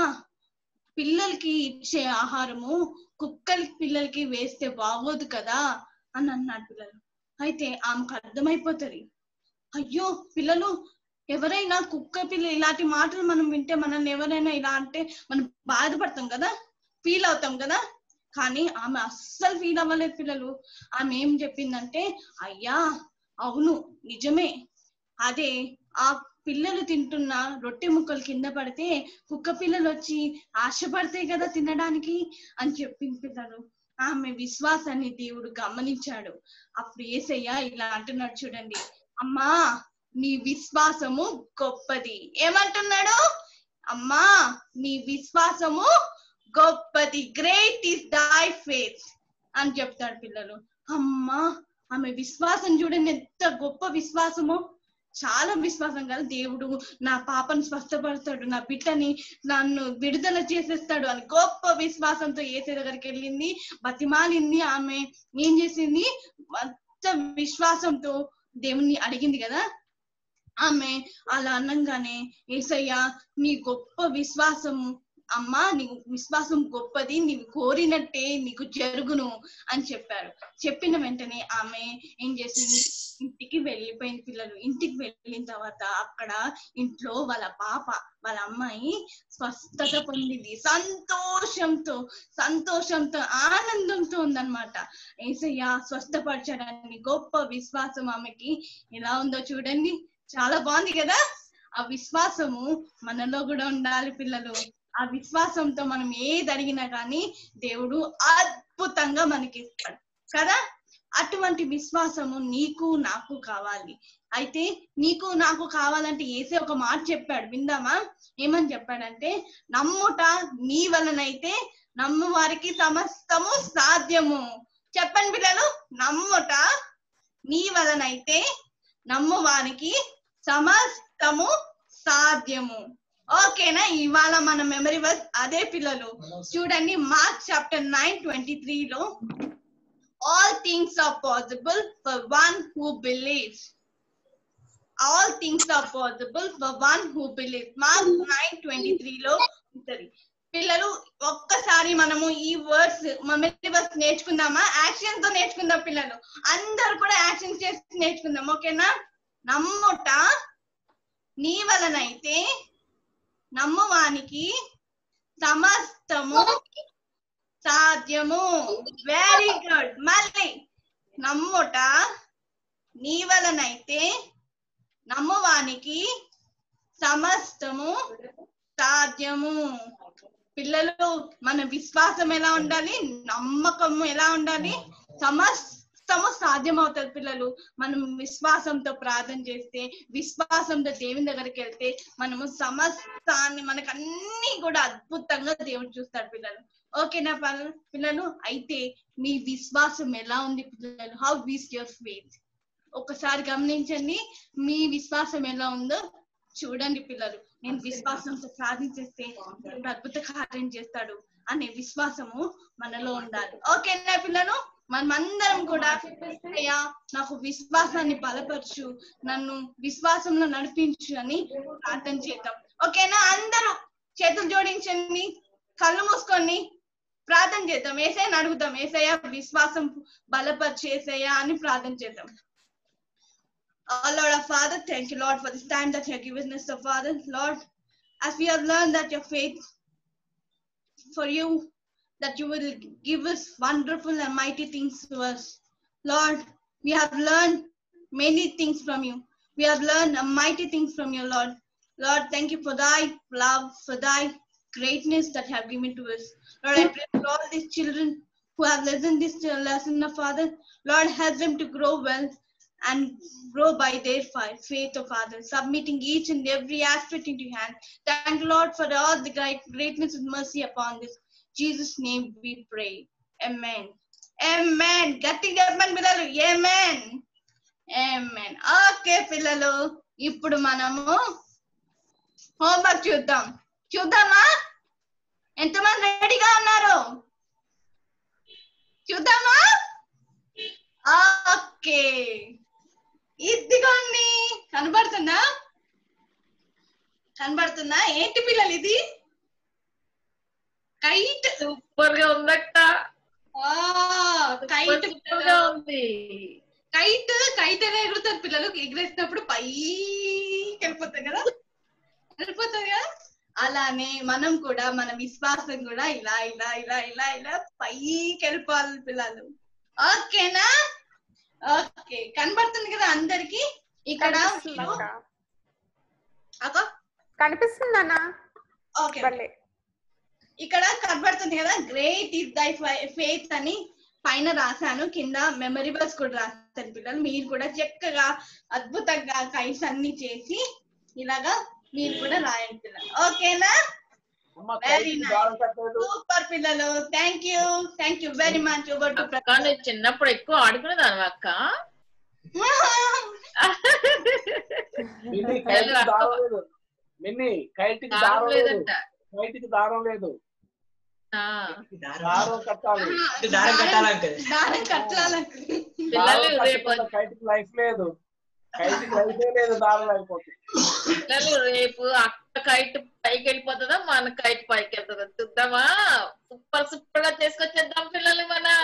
పిల్లలకి ఇచ్చే ఆహారము కుక్కలకి పిల్లలకి వేస్తే బాగోదు కదా అని అన్నాడు పిల్లలు. అయితే ఆమెకు అర్థమైపోతుంది, అయ్యో పిల్లలు ఎవరైనా కుక్క పిల్ల ఇలాంటి మాటలు మనం వింటే మనల్ని ఎవరైనా ఇలా అంటే మనం బాధపడతాం కదా, ఫీల్ అవుతాం కదా. కానీ ఆమె అస్సలు ఫీల్ అవ్వలేదు పిల్లలు. ఆమె ఏం చెప్పిందంటే, అయ్యా అవును నిజమే, అదే ఆ పిల్లలు తింటున్న రొట్టె ముక్కలు కింద పడితే కుక్క పిల్లలు వచ్చి ఆశపడతాయి కదా తినడానికి అని చెప్పింది పిల్లలు. ఆమె విశ్వాసాన్ని దేవుడు గమనించాడు. అప్పుడు యేసయ్య ఇలా అంటున్నాడు చూడండి, అమ్మా నీ విశ్వాసము గొప్పది. ఏమంటున్నాడు? అమ్మా నీ విశ్వాసము గొప్పది, గ్రేట్ ఈస్ దై ఫెయిత్ అని చెప్తాడు పిల్లలు. అమ్మా ఆమె విశ్వాసం చూడండి ఎంత గొప్ప విశ్వాసమో. చాలా విశ్వాసం కదా, దేవుడు నా పాపను స్వస్థపడతాడు, నా బిడ్డని నన్ను విడుదల చేసేస్తాడు అని గొప్ప విశ్వాసంతో యేసయ్య దగ్గరికి వెళ్ళింది, బతిమాలింది. ఆమె ఏం చేసింది? మొత్తం విశ్వాసంతో దేవుణ్ణి అడిగింది కదా. ఆమె అలా అనంగానే యేసయ్య నీ గొప్ప విశ్వాసము అమ్మా నీకు విశ్వాసం గొప్పది, నీవు కోరినట్టే నీకు జరుగును అని చెప్పారు. చెప్పిన వెంటనే ఆమె ఏం చేసింది, ఇంటికి వెళ్ళిపోయింది. పిల్లలు ఇంటికి వెళ్ళిన తర్వాత అక్కడ ఇంట్లో వాళ్ళ పాప వాళ్ళ అమ్మాయి స్వస్థత పొందింది. సంతోషంతో సంతోషంతో ఆనందంతో ఉందన్నమాట. యేసయ్య స్వస్థపరచడాన్ని గొప్ప విశ్వాసం ఆమెకి ఎలా ఉందో చూడండి, చాలా బాగుంది కదా. ఆ విశ్వాసము మనలో కూడా ఉండాలి పిల్లలు. ఆ విశ్వాసంతో మనం ఏది అడిగినా కానీ దేవుడు అద్భుతంగా మనకి ఇస్తాడు కదా. అటువంటి విశ్వాసము నీకు నాకు కావాలి. అయితే నీకు నాకు కావాలంటే యేసే ఒక మాట చెప్పాడు, విందామా? ఏమని చెప్పాడంటే, నమ్ముట నీ వలనైతే నమ్ము వారికి సమస్తము సాధ్యము. చెప్పండి పిల్లలు, నమ్ముట నీ వలనైతే నమ్ము వారికి సమస్తము సాధ్యము. ఓకేనా? ఇవాళ మన మెమరీ వర్స్ అదే పిల్లలు. చూడండి, Mark chapter nine twenty three లో all things are possible for one who believes. All things are possible for one who believes. Mark nine twenty three లో ఉంటది. పిల్లలు ఒక్కసారి మనము ఈ వర్డ్స్ మెమరీ వర్స్ నేర్చుకుందామా? యాక్షన్ తో నేర్చుకుందాం పిల్లలు. అందరు కూడా యాక్షన్ చేసి నేర్చుకుందాం. ఓకేనా? నమ్ముట నీ వలనైతే నమ్మువానికి సమస్తము సాధ్యము. Very good. మళ్ళీ నమ్ముట నీ వలనైతే నమ్మువానికి సమస్తము సాధ్యము. పిల్లలు మన విశ్వాసం ఎలా ఉండాలి, నమ్మకము ఎలా ఉండాలి, సమస్తము సాధ్యమవుతుంది పిల్లలు. మనం విశ్వాసంతో ప్రార్థన చేస్తే, విశ్వాసంతో దేవుని దగ్గరికి వెళ్తే మనము సమస్తాన్ని మనకు అన్ని కూడా అద్భుతంగా దేవుడు చూస్తాడు పిల్లలు. ఓకేనా పిల్లలు? అయితే మీ విశ్వాసం ఎలా ఉంది పిల్లలు? How is your faith? ఒకసారి గమనించండి, మీ విశ్వాసం ఎలా ఉందో చూడండి పిల్లలు. నేను విశ్వాసంతో ప్రార్థించేస్తే దేవుడు అద్భుత కార్యం చేస్తాడు అనే విశ్వాసము మనలో ఉండాలి. ఓకేనా పిల్లలు? మనమందరం కూడా అయ్యా నాకు విశ్వాసాన్ని బలపరచు, నన్ను విశ్వాసంలో నడిపించు అని ప్రార్థన చేద్దాం. ఓకేనా? అందరూ చేతులు జోడించండి, కళ్ళు మూసుకొని ప్రార్థన చేద్దాం. ఏసయ్యని అడుగుదాం, ఏసయ్య విశ్వాసం బలపరచు ఏసయ్య అని ప్రార్థన చేద్దాం. Oh Lord our Father, thank you Lord for this time that you have given us, oh Father. Lord, as we have learned that your faith for you, that you will give us wonderful and mighty things to us. Lord, we have learned many things from you. We have learned mighty things from you, Lord. Lord, thank you for thy love, for thy greatness that you have given to us. Lord, I pray for all these children who have listened this lesson, oh Father. Lord, help them to grow well and grow by their faith, oh Father, submitting each and every aspect into your hand. Thank you, Lord, for all the great greatness and mercy upon this. Jesus' name we pray. Amen. Amen. గట్టిగా చెప్పండి పిల్లలు. Amen. Amen. Okay పిల్లలు, ఇప్పుడు మనము homework చూద్దాం. చూద్దామా? ఎంతమంది రెడీగా ఉన్నారు? చూద్దామా? ఓకే, ఇదిగోండి. కనబడుతుందా? కనబడుతుందా? ఏంటి పిల్లలు ఇది? కైట్. సూపర్ గా ఉందక్క. కైట్ గా ఉంది. కైట్ కైట్ ఎలా ఎగురుతారు పిల్లలు? ఎగిరేసినప్పుడు పైకి వెళ్ళిపోతాయి కదా, వెళ్ళిపోతుంది కదా. అలానే మనం కూడా మన విశ్వాసం కూడా ఇలా ఇలా ఇలా ఇలా ఇలా పైకి వెళ్ళిపోవాలి పిల్లలు. ఓకేనా? ఓకే, కనబడుతుంది కదా అందరికి? ఇక్కడ కనిపిస్తుందన్నా? ఓకే, ఇక్కడ కనబడుతుంది కదా, గ్రేట్ ఇస్ దై ఫెయిత్ అని పైన రాశాను, కింద మెమరీ వర్స్ కూడా రాస్తాను పిల్లలు. మీరు కూడా చక్కగా అద్భుతంగా కైట్స్ అన్ని చేసి ఇలాగా మీరు కూడా రాయండి పిల్లలు. ఓకేనా? వెరీ నైస్, సూపర్ పిల్లలు. Thank you, thank you very much. చిన్నప్పుడు ఎక్కువ ఆడుకునేదాన్ని అక్క. మిన్ని కైట్కి దారం లేదంట. కైట్కి దారం లేదు, దారం కట్టాలి. దారం కట్టాలంటే దారం కట్టాలంటే కైట్కి లైఫ్ లేదు. కైట్ అయితే లేదు దారులు అయిపోతుంది. పిల్లలు రేపు అక్క కైట్ పైకి వెళ్ళిపోతుందా మన కైట్ పైకి వెళ్తుందా చూద్దామా. సూపర్ సూపర్ గా చేసుకొచ్చేద్దాం పిల్లలు మనం.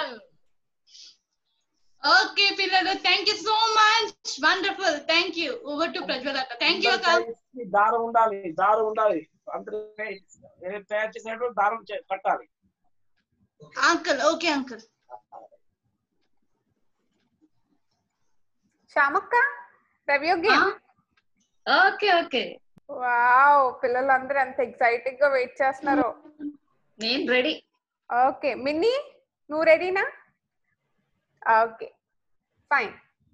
ఓకే పిల్లలు, thank you so much, wonderful. Thank you. Over to Prajwal అక్క. థ్యాంక్ యూ అక్క. దారం ఉండాలి, దారం ఉండాలి. అందరూ తయారు చేసినట్టు దారం కట్టాలి. Uncle okay uncle. శ్యామక్క, రవియోగి. Okay okay. వావ్, పిల్లలందరూ ఎంత ఎక్సైటింగ్ గా వెయిట్ చేస్తున్నారు. నేను రెడీ. ఓకే మిన్నీ, నువ్వు రెడీనా? Okay fine.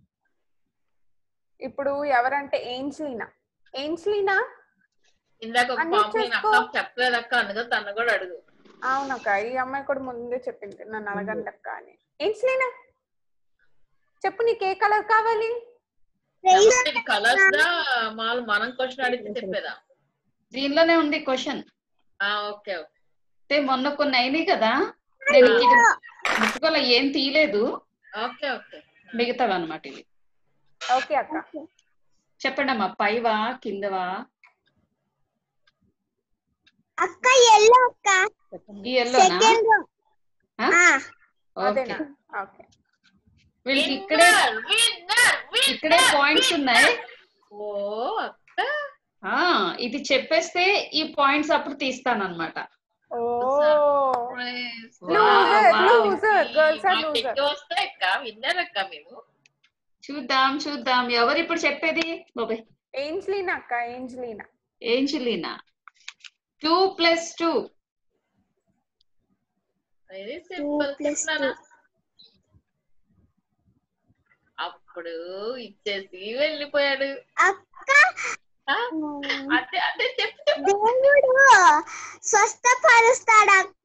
ఇప్పుడు ఎవరంటే ఏంజ్లీనా. ఏంజ్లీనా ఇందాక ఒక పాప నేను అక్క చెప్పలేదు అక్క అందులో తను కూడా అడుగు. అవునక్క, ఈ అమ్మాయి కూడా ముందే చెప్పింది నన్ను అడగండి అక్క అని. ఏంజ్లీనా చెప్పు, నీకు ఏ కలర్ కావాలి? కలర్స్ దా మాలు మనం క్వశ్చన్ అడిగితే చెప్పేదా? దీనిలోనే ఉంది క్వశ్చన్. Okay okay. అంటే మొన్న కొన్ని అయినాయి కదా, నేను ముట్టుకోలే, ఏం తీయలేదు. Okay okay. మిగతావి అన్నమాట ఇవి. ఓకే అక్క చెప్పండి అమ్మా. పైవా కిందవా? అక్క ఎల్లో అక్క. ఈ ఎల్లోనా? ఓకే. వీళ్ళకి ఇక్కడే ఇక్కడే పాయింట్స్ ఉన్నాయి. ఓ అక్క, ఇది చెప్పేస్తే ఈ పాయింట్స్ అప్పుడు తీస్తాను అనమాట. చూద్దాం చూద్దాం ఎవరు ఇప్పుడు చెప్పేది. బాబాయ్ ఏంజ్లీనా అక్క. Angelina. Angelina. Two plus two. Very simple. అప్పుడు ఇచ్చేసి వెళ్ళిపోయాడు. అదే అదే చెప్పు. దేవుడు స్వస్థపరుస్తాడు అక్క.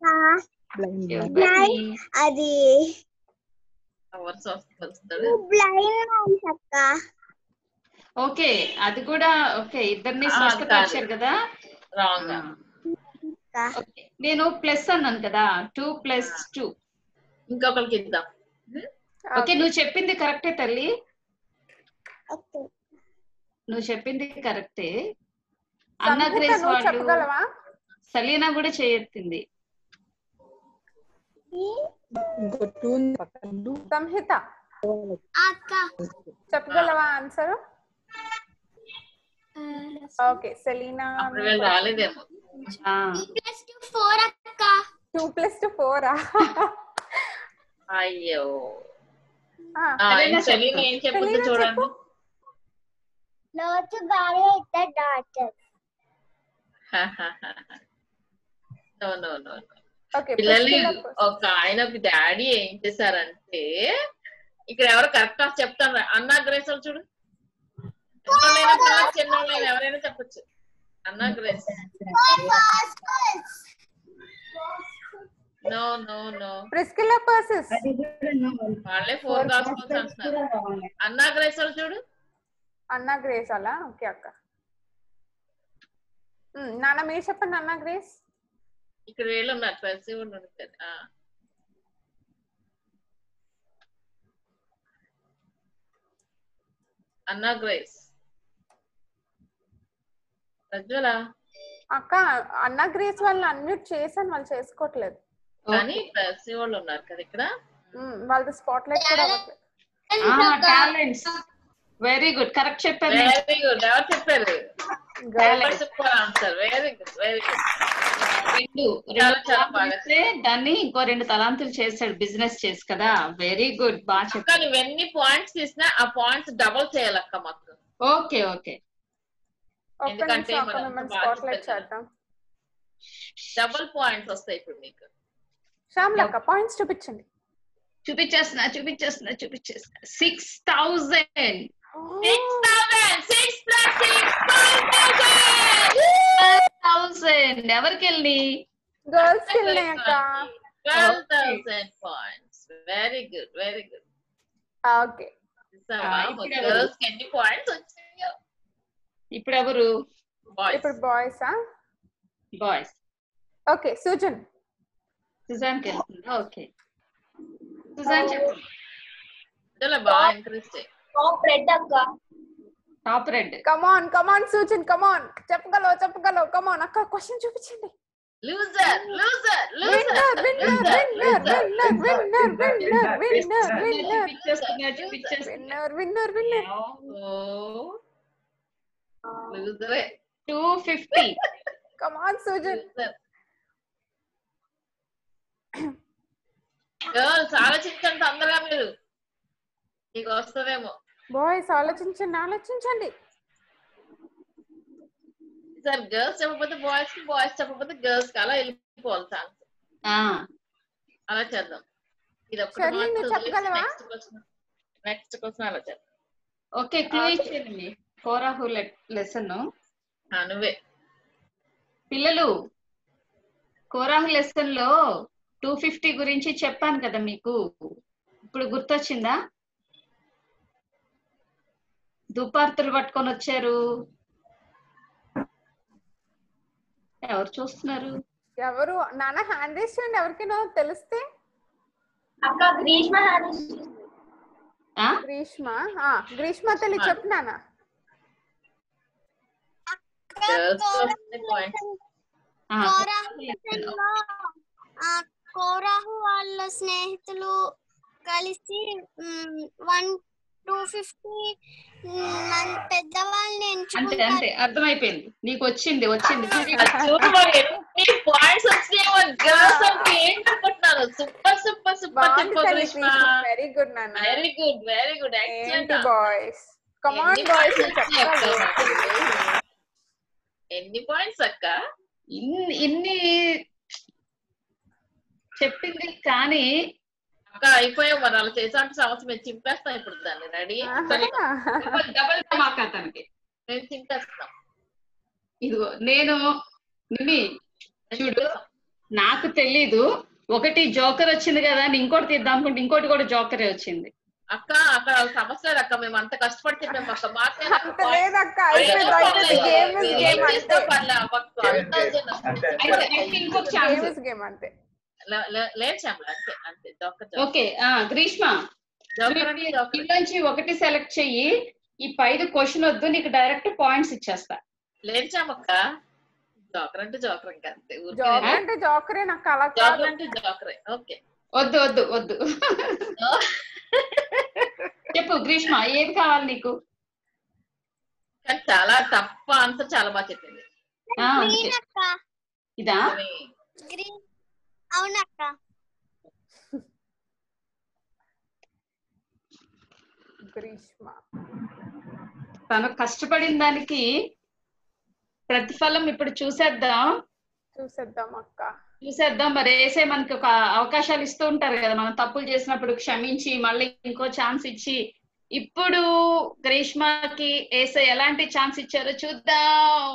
అది ఎవరు స్వస్థపరుస్తాడు? బ్లైండ్ అక్క. ఓకే అది కూడా ఓకే. ఇద్దరిని స్వస్థపరిచారు కదా. రాంగ్. నేను ప్లస్ అన్నాను కదా. Two plus two. ఇంకొకరికి ఇద్దాం. ఓకే నువ్వు చెప్పింది కరెక్టే తల్లి, నువ్వు చెప్పింది కరెక్టే. అన్న గ్రేస్ వాళ్ళు సలీనా కూడా చేయెత్తింది. సంహిత చెప్పగలవా ఆన్సర్? ఓకే సెలీనా రాలేదేమో. టూ ప్లస్ టూ ఫోరా? అయ్యో సెలీనా ఏం చెప్పింది చూడండి. లోతు బాగా ఇద్దరు డాక్టర్స్. No no no. పిల్లలు ఒక ఆయన డాడీ ఏం చేశారంటే ఇక్కడ ఎవరు కరెక్ట్ గా చెప్తాను. అన్నా గ్రేస్ చూడు, చిన్న ఎవరైనా చెప్పచ్చు. Anna Grace. No no no. Priscilla పర్సెస్ వాళ్ళే ఫోర్ గాస్పల్స్ అంటున్నారు. అన్నా గ్రేస్ చూడు. అన్నా గ్రేస్ అలా. ఓకే అక్క. నాన్న మీరు చెప్పండి. అన్నా గ్రేస్ ఇక్కడ వీళ్ళు ఉన్నారు. ప్రతి ఉంటారు. అన్నా గ్రేస్. ప్రజ్వల అక్క అన్నా గ్రేస్ వాళ్ళని అన్మ్యూట్ చేశాను, వాళ్ళు చేసుకోవట్లేదు. కానీ ప్రతి వాళ్ళు ఉన్నారు కదా ఇక్కడ. వాళ్ళది స్పాట్ లైట్ కూడా అవ్వట్లేదు. టాలెంట్స్. వెరీ గుడ్, కరెక్ట్ చెప్పారు. Very good. ఎవరు చెప్పారు? Very good very good. దాన్ని ఇంకో రెండు తలాంతులు చేశాడు బిజినెస్ చేసి కదా. వెరీ గుడ్, బాగా చెప్పాను. నువ్వు ఎన్ని పాయింట్స్ తీసినా ఆ పాయింట్స్ డబుల్ చేయాలక్క మాకు. Okay okay. ఎందుకంటే డబుల్ పాయింట్స్ వస్తాయి ఇప్పుడు మీకు. శ్యామ్లక్క పాయింట్స్ చూపించండి. చూపించేస్తున్నా చూపించేస్తున్నా చూపించేస్తున్నా. Six thousand. థౌసండ్ ఎవరికి వెళ్ళి? గర్ల్స్ కి వెళ్ళినాయి అక్క. Twelve thousand points. Very good very good. Okay girls కి ఎన్ని పాయింట్స్ వచ్చాయో? ఇప్పుడు ఎవరు? ఇప్పుడు boys. Boys. Okay Sujan. Sujan కి వెళ్తుందా? ఓకే సుజాన్ చెప్పు. చాలా బాగా ఎంకరేజ్ చేయి. బ్రెడ్ అక్క. Top red. కమాన్ కమాన్ సూచన్ కమాన్, చెప్పగలవు చెప్పగలవు. కమాన్ అక్క క్వశ్చన్ చూపించండి. Loser loser winner winner winner winner winner winner winner winner winner winner winner లూజరే. Two fifty. Come on Sujan. Girls ఆలోచించండి తొందరగా, మీరు నీకు వస్తుందేమో. బాయ్స్ ఆలోచించండి ఆలోచించండి. సార్ గర్ల్స్ చెప్పకపోతే బాయ్స్ కి, బాయ్స్ చెప్పకపోతే గర్ల్స్ కి, అలా వెళ్ళిపోవాలి ఛాన్స్. అలా చేద్దాం. ఇది నెక్స్ట్ క్వశ్చన్ అలా చేద్దాం. ఓకే క్లూ ఇచ్చేయండి. కోరాహు లెసన్ నువ్వే. పిల్లలు కోరాహు లెసన్ లో టూ ఫిఫ్టీ గురించి చెప్పాను కదా మీకు, ఇప్పుడు గుర్తొచ్చిందా? దుపార్తులు పట్టుకొని వచ్చారు. ఎవరు చూస్తున్నారు? ఎవరు? నాన్న హ్యాండ్ రేస్ చేయండి ఎవరికైనా తెలిస్తే. అక్క గ్రీష్మ గ్రీష్మ గ్రీష్మ తల్లి చెప్పు నాన్న. కోరాహు వాళ్ళ స్నేహితులు కలిసి వన్ టూ ఫిఫ్టీ పెద్దవాళ్ళని అంతే అంతే అర్థమైపోయింది. నీకు వచ్చింది వచ్చింది పాయింట్స్ వచ్చినాయేమో. గర్ల్స్ అంటే ఏంటనుకుంటున్నారు? Super super super super. Very good నాన్న, very good very good excellent boys. Come on boys. ఎన్ని పాయింట్స్ అక్క? ఇన్ని ఇన్ని చెప్పింది కానీ అక్క అయిపోయావు మరి. అలా చేసాంటే సంవత్సరం మేము చింపేస్తాం ఇప్పుడు దాన్ని. రెడీ? డబల్ ధమాకా తనకి మేము చింపేస్తాం. ఇదిగో నేను నిమి చూడు, నాకు తెలీదు ఒకటి జోకర్ వచ్చింది కదా అని ఇంకోటి తీద్దాం అనుకుంటే ఇంకోటి కూడా జోకరే వచ్చింది. అక్క అక్కడ సమస్య లేదు అక్క, మేము అంత కష్టపడి చెప్పాము అక్క. ఓకే గ్రీష్మ నుంచి ఒకటి సెలెక్ట్ చెయ్యి. ఈ పైన క్వశ్చన్ వద్దు, నీకు డైరెక్ట్ పాయింట్స్ ఇచ్చేస్తా. లేచామక్క. జోకర్ అంటే జోకర్ ఇంకా అంతే. జోకర్ అంటే జోకరే నాకు అలా కాదు. అంటే జోకరే. ఓకే వద్దు వద్దు వద్దు చెప్పు గ్రీష్మ ఏది కావాలి నీకు? చాలా తప్ప ఆన్సర్ చాలా బాగా చెప్పింది. ఇదా? అవునక్క. గ్రీష్మ తను కష్టపడిన దానికి ప్రతిఫలం ఇప్పుడు చూసేద్దాం చూసేద్దాం అక్క చూసేద్దాం. మరి వేసే మనకి ఒక అవకాశాలు ఇస్తూ ఉంటారు కదా, మనం తప్పులు చేసినప్పుడు క్షమించి మళ్ళీ ఇంకో ఛాన్స్ ఇచ్చి. ఇప్పుడు గ్రీష్మకి వేసే ఎలాంటి ఛాన్స్ ఇచ్చారో చూద్దాం.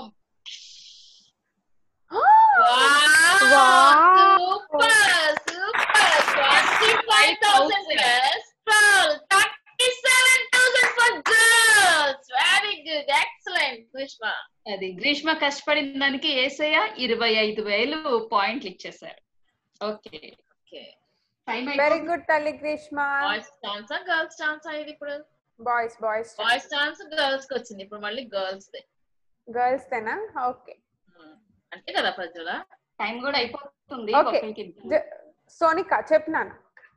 అది గ్రీష్మ కష్టపడిన దానికి ఏసయ్య ఇరవై ఐదు వేలు పాయింట్లు ఇచ్చేసారు. ఓకే వెరీ గుడ్ తల్లి Greeshma. Boys chance girls chance అయ్యింది ఇప్పుడు. Boys boys boys chance girls కి వచ్చింది ఇప్పుడు మళ్ళీ గర్ల్స్ దే. గర్ల్స్ దేనా? ఓకే అంతే కదా ప్రజల. టైం కూడా అయిపోతుంది. సోనిక చెప్పినాను.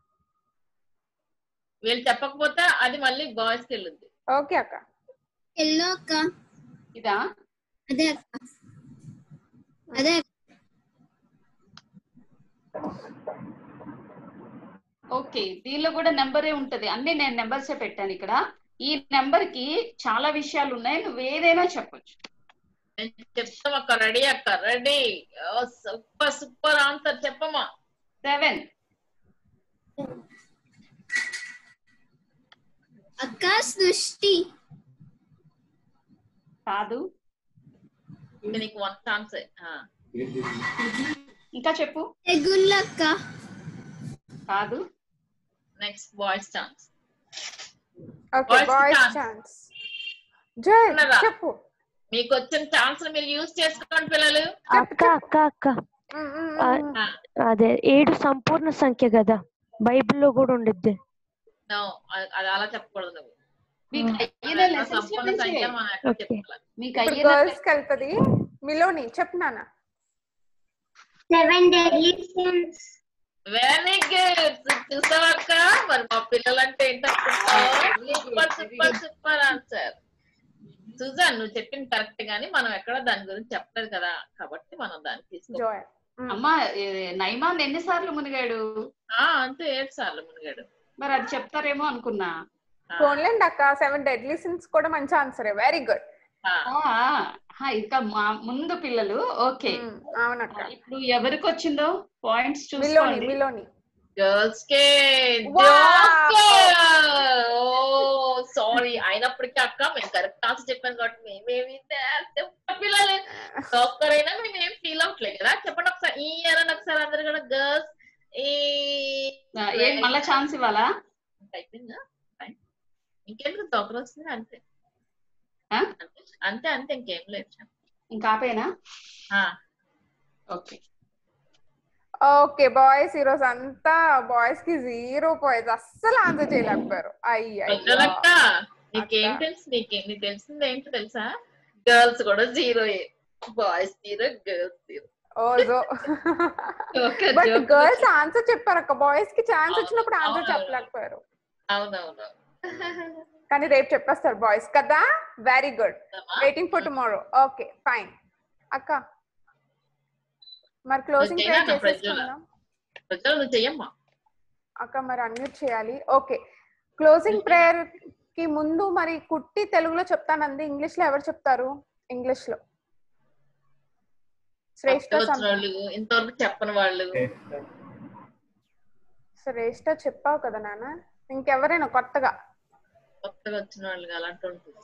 వీళ్ళు చెప్పకపోతే అది మళ్ళీ బాయ్స్ కి వెళ్ళుద్ది. ఓకే అక్క. ఎల్లో అక్క. ఇదా? అదే అక్క అదే. ఓకే దీనిలో కూడా నెంబరే ఉంటది. అన్ని నేను నెంబర్సే పెట్టాను ఇక్కడ. ఈ నెంబర్ కి చాలా విషయాలు ఉన్నాయి, నువ్వు ఏదైనా చెప్పొచ్చు. చెప్తాం అక్క. రెడీ అక్క? రెడీ. సూపర్ సూపర్ ఆన్సర్ చెప్పమ్మా. సెవెన్. అక్క సృష్టి. కాదు. నీకు వన్ ఛాన్స్. ఇంకా చెప్పు. ఎగుళ్ళక్క. కాదు. Next boys chance. Okay boys chance. Jai చెప్పు. మీకు వచ్చిన ఛాన్స్ మీరు యూజ్ చేసుకోండి పిల్లలు. అక్క అక్క అక్క అదే ఏడు సంపూర్ణ సంఖ్య కదా, బైబిల్లో కూడా ఉండిద్ది. అది అలా చెప్పకూడదు నువ్వు. మీకు అయ్యిన లెసన్స్ సంపూర్ణ సంఖ్య మనం ఎక్కడ చెప్పుకోవాలి. మీకు ఇప్పుడు అయ్యిన గర్ల్స్ కి వెళ్తది. మిలోని చెప్పు నాన్న. Seven deadly sins. Very good. చూసావక్క మరి మా పిల్లలంటే ఏంటనుకుంటున్నావు? Super super super answer. Sujan నువ్వు చెప్పింది కరెక్ట్ గానీ మనం ఎక్కడ దాని గురించి చెప్పలేదు కదా, కాబట్టి మనం దాన్ని తీసుకో. అమ్మా నైమాన్ ఎన్నిసార్లు మునిగాడు? అంతే ఏడు సార్లు మునిగాడు. మరి అది చెప్తారేమో అనుకున్నా. పోన్లేండి అక్క, సెవెన్ డెడ్లీ సిన్స్ కూడా మంచి ఆన్సరే. Very good. ఇంకా ముందు పిల్లలు ఓకే. అవునక్క. ఇప్పుడు ఎవరికి వచ్చిందో పాయింట్స్ మిలోని చూసుకోండి. మిలోని గర్ల్స్ కే. సారీ అయినప్పటికీ అక్క మేము కరెక్ట్ ఆన్సర్ చెప్పాను కాబట్టి మేమేమి పిల్లలు ఒక్కరైనా మేము ఏం ఫీల్ అవ్వట్లేదు కదా. చెప్పండి ఒకసారి ఈ అని ఒకసారి అందరు కూడా గర్ల్స్ ఏం మళ్ళా ఛాన్స్ ఇవ్వాలా? అయిపోయిందా? ఇంకెందుకు తొక్కలు వస్తుంది అంతే అంతే అంతే ఇంకేం లేదు. ఇంకా ఆపేనా? ఓకే ఓకే బాయ్స్, ఈ రోజు అంతా బాయ్స్ కి జీరో పాయింట్స్, అస్సలు ఆన్సర్ చేయలేకపోయారు. అయ్యా నీకేం తెలుసు? నీకేం నీకు తెలిసింది ఏంటో తెలుసా? గర్ల్స్ కూడా zero, boys zero, girls zero. ఓజో బట్ గర్ల్స్ ఆన్సర్ చెప్పారు అక్క. బాయ్స్ కి ఛాన్స్ వచ్చినప్పుడు ఆన్సర్ చెప్పలేకపోయారు. అవునవును, కానీ రేపు చెప్పేస్తారు బాయ్స్ కదా. Very good. Waiting for tomorrow. Okay fine అక్క. మరి క్లోజింగ్ ప్రేయర్ చేసేసుకుందాం అక్క. మరి అన్మ్యూట్ చేయాలి. ఓకే, క్లోజింగ్ ప్రేయర్ కి ముందు మరి కుట్టి తెలుగులో చెప్తానంది. ఇంగ్లీష్ లో ఎవరు చెప్తారు? ఇంగ్లీష్ లో శ్రేష్ఠ ఇంతవరకు చెప్పని వాళ్ళు. శ్రేష్ఠ చెప్పావు కదా నాన్న. ఇంకెవరైనా కొత్తగా కొత్తగా వచ్చిన వాళ్ళు అలాంటి ఉంటుంది.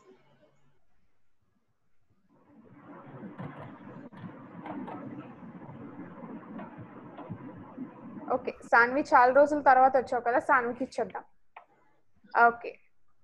ఓకే, సాన్వి చాలా రోజుల తర్వాత వచ్చావు కదా, సాన్వికి ఇచ్చేద్దాం. ఓకే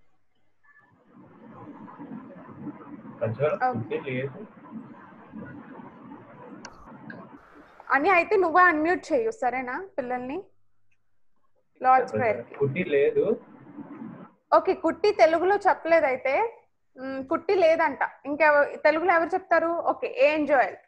అని అయితే నువ్వే అన్మ్యూట్ చేయు సరేనా పిల్లల్ని లార్డ్స్ ప్రేయర్ కి. కుట్టి లేదు. ఓకే, కుట్టి తెలుగులో చెప్పలేదు అయితే. కుట్టి లేదంట. ఇంకా తెలుగులో ఎవరు చెప్తారు? ఓకే ఏంజాయల్.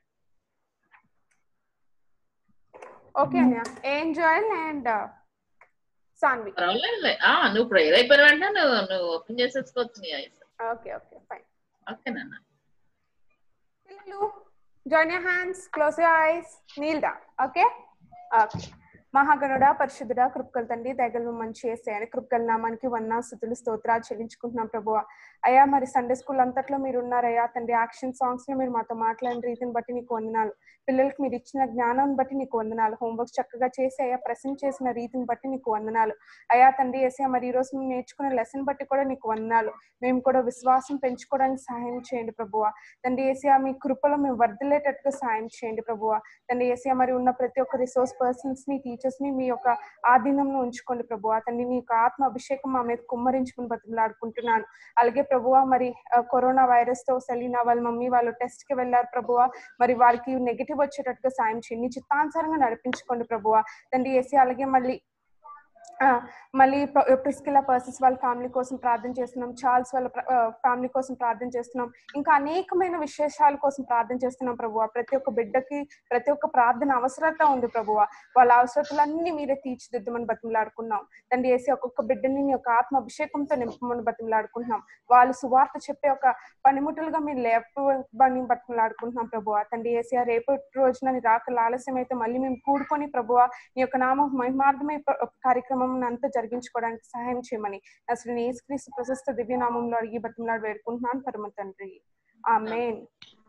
ఓకే అన్నయ్య, ఏంజాయల్ అండ్ సాన్వి. నువ్వు ప్రేయర్ అయిపోయిన వెంటనే నువ్వు నువ్వు ఓపెన్ చేసేసుకోవచ్చు. Okay okay fine. ఓకే నాన్న. పిల్లలు join your hands, close your eyes, kneel down. Okay okay. మహాగణుడా, పరిశుద్ధుడా, కృపగల తండ్రి, దయగల మంచి యేసయ్య, కృపగల నామానికి వందనాలు, స్తుతులు, స్తోత్రాలు చెల్లించుకుంటున్నాం ప్రభువా. అయ్యా మరి సండే స్కూల్ అంతట్లో మీరు ఉన్నారయ్యా తండ్రి. యాక్షన్ సాంగ్స్ లో మీరు మాతో మాట్లాడిన రీతిని బట్టి నీకు వందనాలు. పిల్లలకి మీరు ఇచ్చిన జ్ఞానాన్ని బట్టి నీకు వందనాలు. హోంవర్క్ చక్కగా చేసి అయ్యా ప్రెసెంట్ చేసిన రీతిని బట్టి నీకు వందనాలు. అయ్యా తండ్రి యేసయ్య మరి ఈ రోజు మేము నేర్చుకున్న లెసన్ బట్టి కూడా నీకు వందనాలు. మేము కూడా విశ్వాసం పెంచుకోవడానికి సహాయం చేయండి ప్రభువా. తండ్రి యేసయ్య మీ కృపలో మేము వర్ధిల్లేటట్టుగా సహాయం చేయండి ప్రభువా. తండ్రి యేసయ్య మరి ఉన్న ప్రతి ఒక్క రిసోర్స్ పర్సన్స్ ని, టీచర్స్ ని మీ యొక్క ఆధీనంలో ఉంచుకోండి ప్రభువా. తండ్రి నీ యొక్క ఆత్మ అభిషేకం మా మీద కుమ్మరించుకుని బతిలాడుకుంటున్నాను. అలాగే ప్రభువా మరి కరోనా వైరస్ తో సెలీనా వాళ్ళ మమ్మీ వాళ్ళు టెస్ట్ కి వెళ్ళారు ప్రభువా. మరి వాళ్ళకి నెగిటివ్ వచ్చేటట్టుగా సాయం చేయండి. చిత్తానుసారంగా నడిపించుకోండి ప్రభువా. తండ్రి యేసయ్య అలాగే మళ్ళీ మళ్ళీ ప్రిస్కిలా పర్సన్స్ వాళ్ళ ఫ్యామిలీ కోసం ప్రార్థన చేస్తున్నాం. చార్ల్స్ వాళ్ళ ఫ్యామిలీ కోసం ప్రార్థన చేస్తున్నాం. ఇంకా అనేకమైన విశేషాల కోసం ప్రార్థన చేస్తున్నాం ప్రభువా. ప్రతి ఒక్క బిడ్డకి ప్రతి ఒక్క ప్రార్థన అవసరత ఉంది ప్రభువా. వాళ్ళ అవసరతలన్నీ మీరే తీర్చిదిద్దమని బతిమలాడుకున్నాం తండ్రి. వేసి ఒక్కొక్క బిడ్డని నీ యొక్క ఆత్మ అభిషేకంతో నింపమని బతిమలాడుకుంటున్నాం. వాళ్ళు సువార్త చెప్పే ఒక పనిముట్టులుగా మీరు లేపని బతిమలాడుకుంటున్నాం ప్రభువా. తండ్రి వేసి రేపటి రోజున నీ రాకల ఆలస్యం అయితే మళ్ళీ మేము కూడుకొని ప్రభువా నీ యొక్క నామ మహిమార్థమై కార్యక్రమం అంతా జరిగించుకోవడానికి సహాయం చేయమని అసలు యేసుక్రీస్తు ప్రశస్త దివ్య నామంలో అడిగి బతిమలాడి వేడుకుంటున్నాను పరమ తండ్రి. ఆమేన్.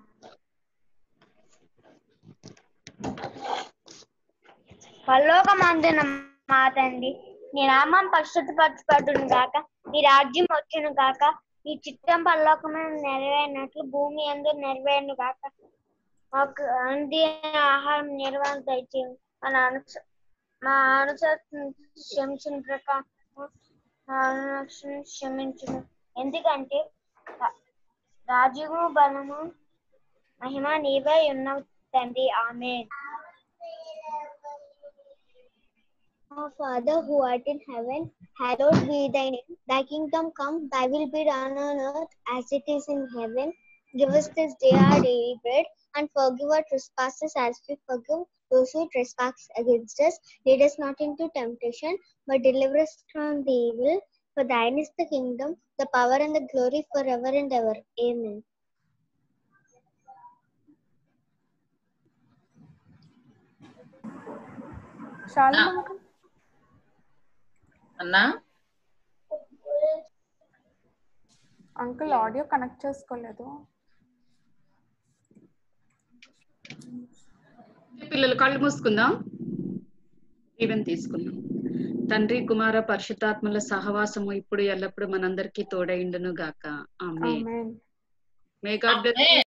పరలోకమందున మా తండ్రి, నీ నామం పరిశుద్ధపరచబడును గాక, నీ రాజ్యం వచ్చును గాక, నీ చిత్తం పరలోకమైన నెరవేరినట్లు భూమి యందు నెరవేరును గాక. మాకు అనుదిన ఆహారం నిర్వహణ దయచేయండి. మన అనుస మా అనుసరణ క్షమించిన ప్రకారం మా అనురక్షణ క్షమించును. ఎందుకంటే రాజ్యము బలము మహిమ నీవే ఉన్నావు తండ్రి. Amen. Our Father who art in heaven, hallowed be thy name. Thy kingdom come, thy will be done on earth as it is in heaven. Give us this day our daily bread, and forgive our trespasses as we forgive those who trespass against us. Lead us not into temptation, but deliver us from the evil. For thine is the kingdom, the power, and the glory forever and ever. Amen. Shalom uncle. అన్నా uncle audio connect చేసుకోలేదు. పిల్లలు కళ్ళు మూసుకుందాం, even తీసుకుందాం. తండ్రి కుమార పరిశుద్ధాత్మల సహవాసము ఇప్పుడు ఎల్లప్పుడు మనందరికీ తోడైండును గాక. ఆమేన్. ఆమేన్. May God bless